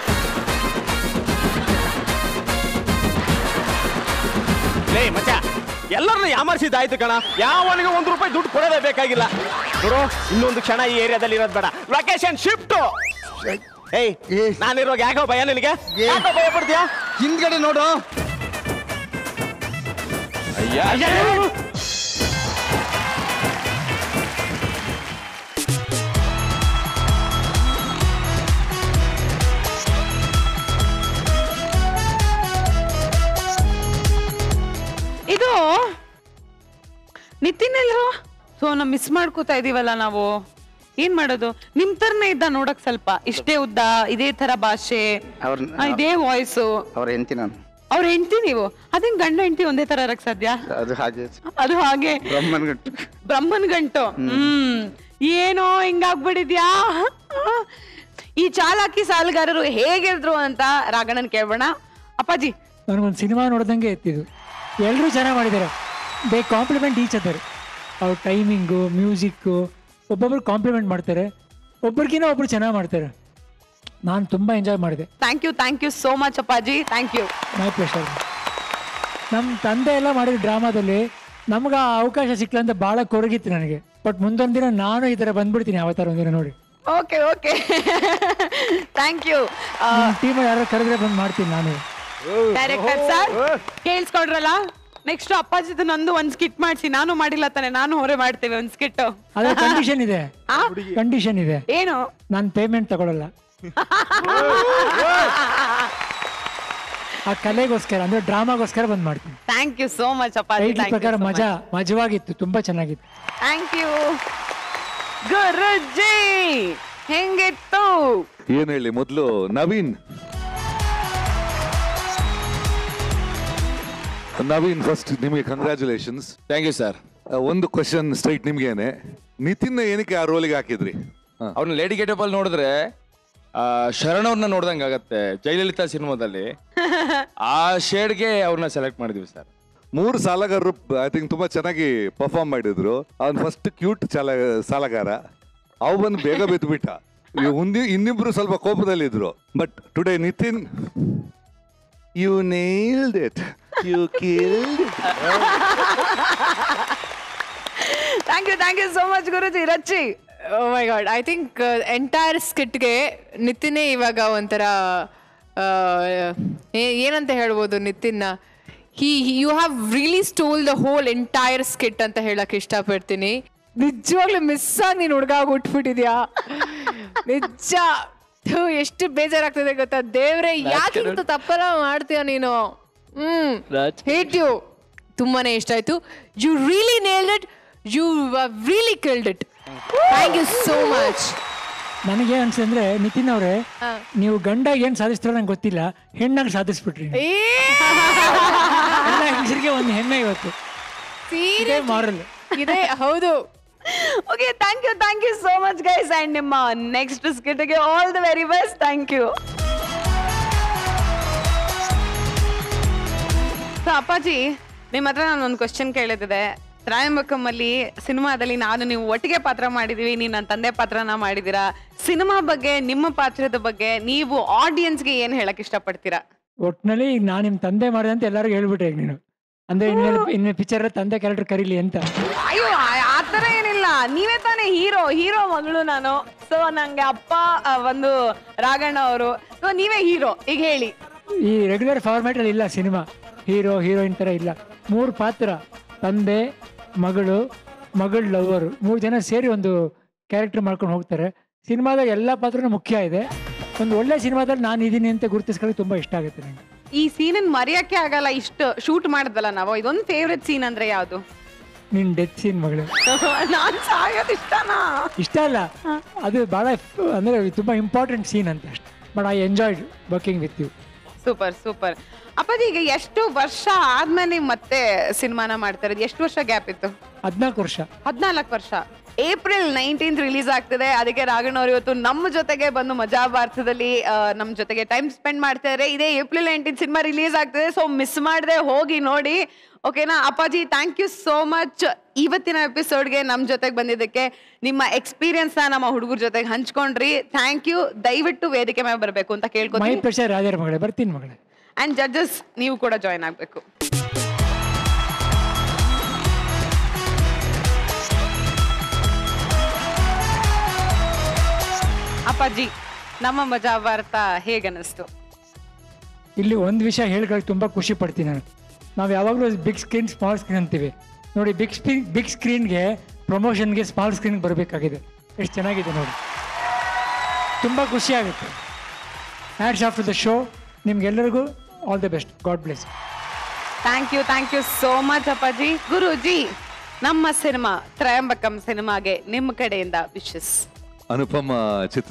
ಲೇ ಮಚ್ಚ ಎಲ್ಲರನ್ನ ಯಾಮರ್ಸಿದ್ದಾಯ್ತು ಕಣ ಯಾವನಿಗೆ ₹1 ದುಡ್ಡು ಕೊಡೋದೇ ಬೇಕಾಗಿಲ್ಲ ನೋಡು ಇನ್ನೊಂದು ಕ್ಷಣ ಈ ಏರಿಯಾದಲ್ಲಿ ಇರೋದು ಬೇಡ ಲೊಕೇಶನ್ ಶಿಫ್ಟ್ ಏಯ್ ನಾನಿರುವಾಗ ಯಾಕೋ ಭಯ ನಿನಗೆ ಯಾಕೋ ಭಯ ಪಡ್ತೀಯಾ ಹಿಂದ್ಗಡೆ ನೋಡು ಇದು ನಿತಿನ್ ಎಲ್ರು ಸೊ ನಾವು ಮಿಸ್ ಮಾಡ್ಕೋತಾ ಇದೀವಲ್ಲ ನಾವು ಏನ್ ಮಾಡೋದು ನಿಮ್ ತರನೇ ಇದ್ದ ನೋಡಕ್ ಸ್ವಲ್ಪ ಇಷ್ಟೇ ಉದ್ದ ಇದೇ ತರ ಭಾಷೆ ಇದೇ ವಾಯ್ಸು ಅವ್ರ ಹೆಂಡತಿ ನಾನು ಅವ್ರ ಹೆಂಡತಿ ನೀವು ಅದೇನ್ ಗಂಡ ಹೆಂಡತಿ ಒಂದೇ ತರ ಇರಕ್ ಸಾಧ್ಯ ಅದು ಹಾಗೆ ಅದು ಹಾಗೆ ಬ್ರಹ್ಮನ್ ಗಂಟು ಏನೋ ಹಿಂಗಾಗ್ಬಿಡಿದ್ಯಾ ಈ ಚಾಲಾಕಿ ಸಾಲಗಾರರು ಹೇಗಿದ್ರು ಅಂತ ರಾಘಣ್ಣನ್ ಕೇಳ್ಬೋಣ ಅಪ್ಪಾಜಿ ನನಗೊಂದು ಸಿನಿಮಾ ನೋಡ್ದಂಗೆ ಎತ್ತಿದ್ದು ಎಲ್ಲರೂ ಚೆನ್ನಾಗಿ ಮಾಡಿದ್ದಾರೆ ದೇ ಕಾಂಪ್ಲಿಮೆಂಟ್ ಈಚ್ ಅದರ್ ಅವ್ರ ಟೈಮಿಂಗು ಮ್ಯೂಸಿಕ್ಕು ಒಬ್ಬೊಬ್ರು ಕಾಂಪ್ಲಿಮೆಂಟ್ ಮಾಡ್ತಾರೆ ಒಬ್ಬರಿಗಿನ್ನ ಒಬ್ರು ಚೆನ್ನಾಗಿ ಮಾಡ್ತಾರೆ ನಾನು ತುಂಬ ಎಂಜಾಯ್ ಮಾಡಿದೆ thank you so much Appaji thank you my pleasure ನಮ್ಮ ತಂದೆ ಎಲ್ಲ ಮಾಡಿದ ಡ್ರಾಮಾದಲ್ಲಿ ನಮ್ಗೆ ಆ ಅವಕಾಶ ಸಿಕ್ಲ ಅಂತ ಭಾಳ ಕೊರಗಿತ್ತು ನನಗೆ ಬಟ್ ಮುಂದೊಂದು ದಿನ ನಾನು ಈ ಥರ ಬಂದ್ಬಿಡ್ತೀನಿ ಯಾವತ್ತಾರ ಒಂದಿನ ನೋಡಿ ಓಕೆ ಥ್ಯಾಂಕ್ ಯು ಟೀಮ್ ಯಾರು ಕರೆದ್ರೆ ಬಂದು ಮಾಡ್ತೀನಿ ನಾನು ಡೈರೆಕ್ಟರ್ ಸರ್ ಕೇಳಿಸ್ಕೊಂಡ್ರಲ್ಲ ನೆಕ್ಸ್ಟ್ ಅಪ್ಪಾಜಿದು ನಂದು ಒಂದ್ ಸ್ಕಿಟ್ ಮಾಡಿಸಿ ನಾನು ಮಾಡಿಲ್ಲ ತಾನೆ ನಾನು ಹೊರೆ ಮಾಡ್ತೇವೆ ಒಂದ್ ಸ್ಕಿಟ್ ಅದೇ ಕಂಡೀಷನ್ ಇದೆ ಏನು ನಾನು ಪೇಮೆಂಟ್ ತಗೊಳ್ಳಲ್ಲ ಆ ಕಲೆಗೋಸ್ಕರ ಅಂದ್ರೆ ಡ್ರಾಮಾಗೋಸ್ಕರ ಬಂದ್ ಮಾಡ್ತೀನಿ ಥ್ಯಾಂಕ್ ಯು ಸೋ ಮಚ್ ಅಪ್ಪಾಜಿ ಪ್ರಕಾರ ಮಜವಾಗಿತ್ತು ತುಂಬಾ ಚೆನ್ನಾಗಿತ್ತು ಥ್ಯಾಂಕ್ ಯು ಗುರುಜಿ ಹೆಂಗಿತ್ತು ಏನ್ ಹೇಳಿ ಮೊದಲು ನವೀನ್ ಫಸ್ಟ್ ನಿಮಗೆ ಕಂಗ್ರ್ಯಾಚುಲೇಷನ್ಸ್ ಥ್ಯಾಂಕ್ ಯು ಸರ್ ಒಂದು ಕ್ವಶನ್ ಸ್ಟ್ರೈಟ್ ನಿಮ್ಗೇನೆ ನಿತಿನ್ ಏನಕ್ಕೆ ಆ ರೋಲಿಗೆ ಹಾಕಿದ್ರಿ ಅವ್ರನ್ನ ಲೇಡಿ ಗೆಟಪ್ ಅಲ್ಲಿ ನೋಡಿದ್ರೆ ಶರಣ್ ಅವ್ರನ್ನ ನೋಡ್ದಂಗೆ ಆಗತ್ತೆ ಜಯಲಲಿತಾ ಸಿನಿಮಾದಲ್ಲಿ ಆ ಶೇಡ್ಗೆ ಅವ್ರನ್ನ ಸೆಲೆಕ್ಟ್ ಮಾಡಿದ್ವಿ ಸರ್ 3 ಸಾಲಗಾರರು ಐ ಥಿಂಕ್ ತುಂಬಾ ಚೆನ್ನಾಗಿ ಪರ್ಫಾರ್ಮ್ ಮಾಡಿದ್ರು ಅವ್ನು ಫಸ್ಟ್ ಕ್ಯೂಟ್ ಸಾಲಗಾರ ಅವು ಬಂದು ಬೇಗ ಬಿದ್ದುಬಿಟ್ಟ ಇನ್ನಿಬ್ರು ಸ್ವಲ್ಪ ಕೋಪದಲ್ಲಿದ್ರು but today Nitin you nailed it you killed it thank you so much Guruji Rachchi oh my god I think entire ಸ್ಕಿಟ್ಗೆ ನಿತಿನೇ ಇವಾಗ ಒಂಥರ ಏನಂತ ಹೇಳ್ಬೋದು ನಿತಿನ್ನ you have really stole the whole entire skit ಅಂತ ಹೇಳಕ್ ಇಷ್ಟಪಡ್ತೀನಿ ನಿಜವಾಗ್ಲೂ ಮಿಸ್ ಆಗಿ ನೀನು ಹುಡುಗ ಹುಟ್ಬಿಟ್ಟಿದ್ಯಾ ನಿಜ ಎಷ್ಟು ಬೇಜಾರಾಗ್ತದೆ ಗೊತ್ತಾ ದೇವ್ರೆ ಯಾಕೆ ಇಂತ ತಪ್ಪಲ್ಲ ಮಾಡ್ತೀಯ ನೀನು ಹೇಟ್ ಯು ತುಂಬಾನೇ ಇಷ್ಟ ಆಯ್ತು you really nailed it you really killed it thank you so much ನನಗೆ ಅನ್ಸಂದ್ರೆ ನಿತಿನ್ ಅವ್ರೆ ನೀವು ಗಂಡ ಏನ್ ಸಾಧಿಸ್ತಾರೋ ನಂಗೆ ಗೊತ್ತಿಲ್ಲ ಹೆಣ್ಣಾಗಿ ಸಾಧಿಸ್ಬಿಟ್ರಿ ಎಲ್ಲ ಹೆಂಗಸರಿಗೆ ಒಂದು ಹೆಮ್ಮೆ ಇವತ್ತು ಮಾರಲ್ ಇದೆ ಹೌದು okay thank you so much guys and ನಿಮ್ಮ ನೆಕ್ಸ್ಟ್ ಸ್ಕಿಟ್ಗೆ all the very best thank you Appaji ನಿಮ್ಮ ಹತ್ರ ನಾನು ಒಂದು ಕ್ವಶನ್ ಕೇಳಿದ್ದೆ ತ್ರಯಂಬಕಮಲ್ಲಿ ಸಿನಿಮಾದಲ್ಲಿ ನಾನು ನೀವು ಒಟ್ಟಿಗೆ ಪಾತ್ರ ಮಾಡಿದೀವಿ ನೀನು ನನ್ನ ತಂದೆ ಪಾತ್ರನ ಮಾಡಿದೀರಾ ಸಿನಿಮಾ ಬಗ್ಗೆ ನಿಮ್ಮ ಪಾತ್ರದ ಬಗ್ಗೆ ನೀವು ಆಡಿಯನ್ಸ್ಗೆ ಏನು ಹೇಳಕ್ ಇಷ್ಟಪಡ್ತೀರಾ ಒಟ್ಟಿನಲ್ಲಿ ಈಗ ನಾನು ನಿಮ್ಮ ತಂದೆ ಮಾಡಿದೆ ಅಂತ ಎಲ್ಲರಿಗೂ ಹೇಳ್ಬಿಟ್ಟೆ ಈಗ ನೀನು ಅಂದ್ರೆ ಇನ್ನು ಪಿಕ್ಚರ್ ತಂದೆ ಕ್ಯಾರೆಕ್ಟರ್ ಕರೀಲಿ ಅಂತ ಅಯ್ಯೋ ಆತರ ಏನಿಲ್ಲ ನೀವೇ ತಾನೇ ಹೀರೋ ಮಗಳು ನಾನು ಸೊ ನಂಗೆ ಅಪ್ಪ ಒಂದು ರಾಘಣ್ಣ ಅವರು ಸೊ ನೀವೇ ಹೀರೋ ಈಗ ಹೇಳಿ ಈ ರೆಗ್ಯುಲರ್ ಫಾರ್ಮ್ಯಾಟ್ ಅಲ್ಲಿ ಇಲ್ಲ ಸಿನಿಮಾ ಹೀರೋ ಹೀರೋಯಿನ್ ತರ ಇಲ್ಲ 3 ಪಾತ್ರ ತಂದೆ ಮಗಳು ಲವರು 3 ಜನ ಸೇರಿ ಒಂದು ಕ್ಯಾರೆಕ್ಟರ್ ಮಾಡ್ಕೊಂಡು ಹೋಗ್ತಾರೆ ಸಿನಿಮಾದಾಗ ಎಲ್ಲ ಪಾತ್ರನೂ ಮುಖ್ಯ ಇದೆ. ಒಂದು ಒಳ್ಳೆ ಸಿನಿಮಾದಲ್ಲಿ ನಾನು ಇದೀನಿ ಅಂತ ಗುರುತಿಸ್ಕೊಳ್ಳೋಕೆ ತುಂಬ ಇಷ್ಟ ಆಗುತ್ತೆ ನನಗೆ. ಈ ಸೀನನ್ನು ಮರೆಯೋಕ್ಕೆ ಆಗಲ್ಲ, ಇಷ್ಟು ಶೂಟ್ ಮಾಡಿದ್ವಲ್ಲ ನಾವು. ಇದೊಂದು ಫೇವ್ರೆಟ್ ಸೀನ್ ಅಂದರೆ ಯಾವುದು? ನಿನ್ನ ಡೆತ್ ಸೀನ್ ಮಗಳು. ನಾನು ಸಾಯೋದು ಇಷ್ಟನಾ? ಇಷ್ಟ ಅಲ್ಲ, ಅದು ಭಾಳ ಅಂದರೆ ತುಂಬ ಇಂಪಾರ್ಟೆಂಟ್ ಸೀನ್ ಅಂತ ಅಷ್ಟೆ. But I enjoyed working with you. Super super. Appaji, ಈಗ ಎಷ್ಟು ವರ್ಷ ಆದ್ಮೇಲೆ ಮತ್ತೆ ಸಿನಿಮಾನ ಮಾಡ್ತಾ ಇರೋದು? ಎಷ್ಟು ವರ್ಷ ಗ್ಯಾಪ್ ಇತ್ತು? 14 ವರ್ಷ. 14 ವರ್ಷ. ಏಪ್ರಿಲ್ 19 ರಿಲೀಸ್ ಆಗ್ತಿದೆ. ಅದಕ್ಕೆ ರಾಘಣ್ಣ ಅವರು ಇವತ್ತು ನಮ್ಮ ಜೊತೆಗೆ ಬಂದು ಮಜಾ ಭಾರತದಲ್ಲಿ ನಮ್ಮ ಜೊತೆಗೆ ಟೈಮ್ ಸ್ಪೆಂಡ್ ಮಾಡ್ತಾ ಇದ್ದಾರೆ. ಇದೇ ಏಪ್ರಿಲ್ 19 ಸಿನಿಮಾ ರಿಲೀಸ್ ಆಗ್ತಿದೆ, ಸೊ ಮಿಸ್ ಮಾಡದೆ ಹೋಗಿ ನೋಡಿ. ಓಕೆನಾ ಅಪ್ಪಾಜಿ, ಥ್ಯಾಂಕ್ ಯು ಸೋ ಮಚ್ ಇವತ್ತಿನ ಎಪಿಸೋಡ್ಗೆ ನಮ್ಮ ಜೊತೆಗೆ ಬಂದಿದ್ದಕ್ಕೆ. ನಿಮ್ಮ ಎಕ್ಸ್ಪೀರಿಯನ್ಸ್ನ ನಮ್ಮ ಹುಡುಗರ ಜೊತೆಗೆ ಹಂಚ್ಕೊಂಡ್ರಿ. Thank you. ದಯವಿಟ್ಟು ವೇದಿಕೆ ಮೇಲೆ ಬರಬೇಕು ಅಂತ ಕೇಳ್ಕೊತೀನಿ. ಮೈ ಪ್ರೆಷರ್ ರಾಜರ ಮಗಳೇ, ಬರ್ತೀನಿ ಮಗಳೇ. ಅಂಡ್ ಜಡ್ಜಸ್, ನೀವು ಕೂಡ ಜಾಯ್ನ್ ಆಗಬೇಕು. ಅಪ್ಪಾಜಿ, ನಮ್ಮ ಮಜಾ ಭಾರತ ಹೇಗನ್ನಿಸ್ತು? ಇಲ್ಲಿ ಒಂದು ವಿಷಯ ಹೇಳ್ಕೊಳ್ಳೋಕೆ ತುಂಬ ಖುಷಿ ಪಡ್ತೀನಿ ನಾನು. ನಾವು ಯಾವಾಗಲೂ ಬಿಗ್ ಸ್ಕ್ರೀನ್ ಸ್ಮಾಲ್ ಸ್ಕ್ರೀನ್ ಅಂತೀವಿ ನೋಡಿ. ಬಿಗ್ ಸ್ಕ್ರೀನ್ಗೆ ಪ್ರಮೋಷನ್ಗೆ ಸ್ಮಾಲ್ ಸ್ಕ್ರೀನ್ಗೆ ಬರಬೇಕಾಗಿದೆ. ಎಷ್ಟು ಚೆನ್ನಾಗಿದೆ ನೋಡಿ, ತುಂಬ ಖುಷಿ ಆಗುತ್ತೆ. Hats off to the show. ನಿಮ್ಗೆಲ್ಲರಿಗೂ all the best. God bless. Thank you so much Appaji. Guruji, ನಮ್ಮ ಸಿನಿಮಾ ತ್ರಯಂಬಕಂ ಸಿನಿಮಾಗೆ ನಿಮ್ಮ ಕಡೆಯಿಂದ ವಿಶಸ್. ಅನುಪಮ ಚಿತ್ರ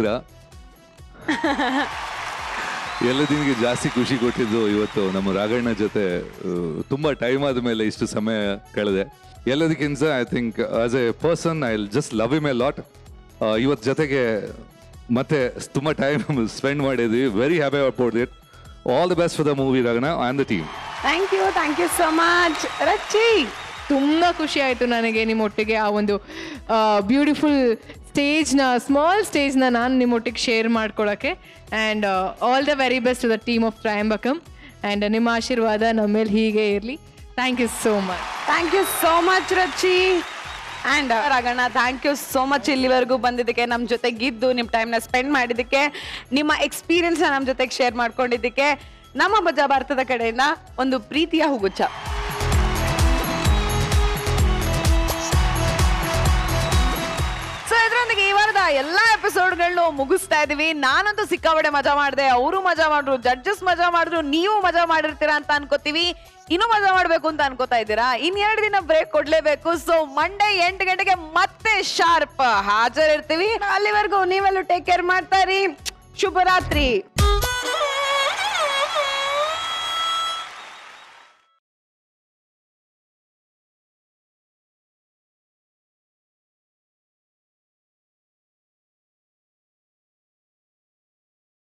ಎಲ್ಲದಿನಿಗೆ ಜಾಸ್ತಿ ಖುಷಿ ಕೊಟ್ಟಿದ್ದು ಇವತ್ತು ನಮ್ಮ ರಾಘಣ್ಣ ಜೊತೆ ತುಂಬ ಟೈಮ್ ಆದಮೇಲೆ ಇಷ್ಟು ಸಮಯ ಕಳೆದೆ. ಎಲ್ಲದಕ್ಕಿಂತ I think as a person I just love him a lot. ಇವತ್ತು ಜೊತೆಗೆ ಮತ್ತೆ ತುಂಬ ಟೈಮ್ ಸ್ಪೆಂಡ್ ಮಾಡಿದ್ವಿ. Very happy about it. All the best for the movie Raghanna and the team. Thank you so much. Rachchi, ತುಂಬ ಖುಷಿ ಆಯಿತು ನನಗೆ ನಿಮ್ಮೊಟ್ಟಿಗೆ ಆ ಒಂದು ಬ್ಯೂಟಿಫುಲ್ ಸ್ಮಾಲ್ ಸ್ಟೇಜ್ನ ನಾನು ನಿಮ್ಮೊಟ್ಟಿಗೆ ಶೇರ್ ಮಾಡ್ಕೊಳ್ಳೋಕ್ಕೆ. And all the very best to the team of Trayambakam. And ನಿಮ್ಮ ಆಶೀರ್ವಾದ ನಮ್ಮ ಮೇಲೆ ಹೀಗೆ ಇರಲಿ. Thank you so much Rachchi. And Raghanna, thank you so much ಇಲ್ಲಿವರೆಗೂ ಬಂದಿದ್ದಕ್ಕೆ, ನಮ್ಮ ಜೊತೆಗಿದ್ದು ನಿಮ್ಮ ಟೈಮ್ನ ಸ್ಪೆಂಡ್ ಮಾಡಿದ್ದಕ್ಕೆ, ನಿಮ್ಮ ಎಕ್ಸ್ಪೀರಿಯನ್ಸ್ನ ನಮ್ಮ ಜೊತೆಗೆ ಶೇರ್ ಮಾಡ್ಕೊಂಡಿದ್ದಕ್ಕೆ ನಮ್ಮ ಮಜಾ ಭಾರತದ ಕಡೆಯಿಂದ ಒಂದು ಪ್ರೀತಿಯ ಹೂಗುಚ್ಛ. ಇದರೊಂದಿಗೆ ಈ ವಾರದ ಎಲ್ಲಾ ಎಪಿಸೋಡ್ಗಳನ್ನು ಮುಗಿಸ್ತಾ ಇದೀವಿ. ನಾನಂತೂ ಸಿಕ್ಕಾಪಟ್ಟೆ ಮಜಾ ಮಾಡಿದೆ, ಅವರು ಮಜಾ ಮಾಡಿದ್ರು, ಜಡ್ಜಸ್ ಮಜಾ ಮಾಡಿದ್ರು, ನೀವು ಮಜಾ ಮಾಡಿರ್ತೀರಾ ಅಂತ ಅನ್ಕೋತೀವಿ. ಇನ್ನೂ ಮಜಾ ಮಾಡ್ಬೇಕು ಅಂತ ಅನ್ಕೋತಾ ಇದ್ದೀರಾ? 2 ದಿನ ಬ್ರೇಕ್ ಕೊಡ್ಲೇಬೇಕು. ಸೊ ಮಂಡೇ 8 ಗಂಟೆಗೆ ಮತ್ತೆ ಶಾರ್ಪ್ ಹಾಜರಿರ್ತೀವಿ. ಅಲ್ಲಿವರೆಗೂ ನೀವೆಲ್ಲೂ ಟೇಕ್ ಕೇರ್ ಮಾಡ್ತಾ ಇರಿ. ಶುಭರಾತ್ರಿ.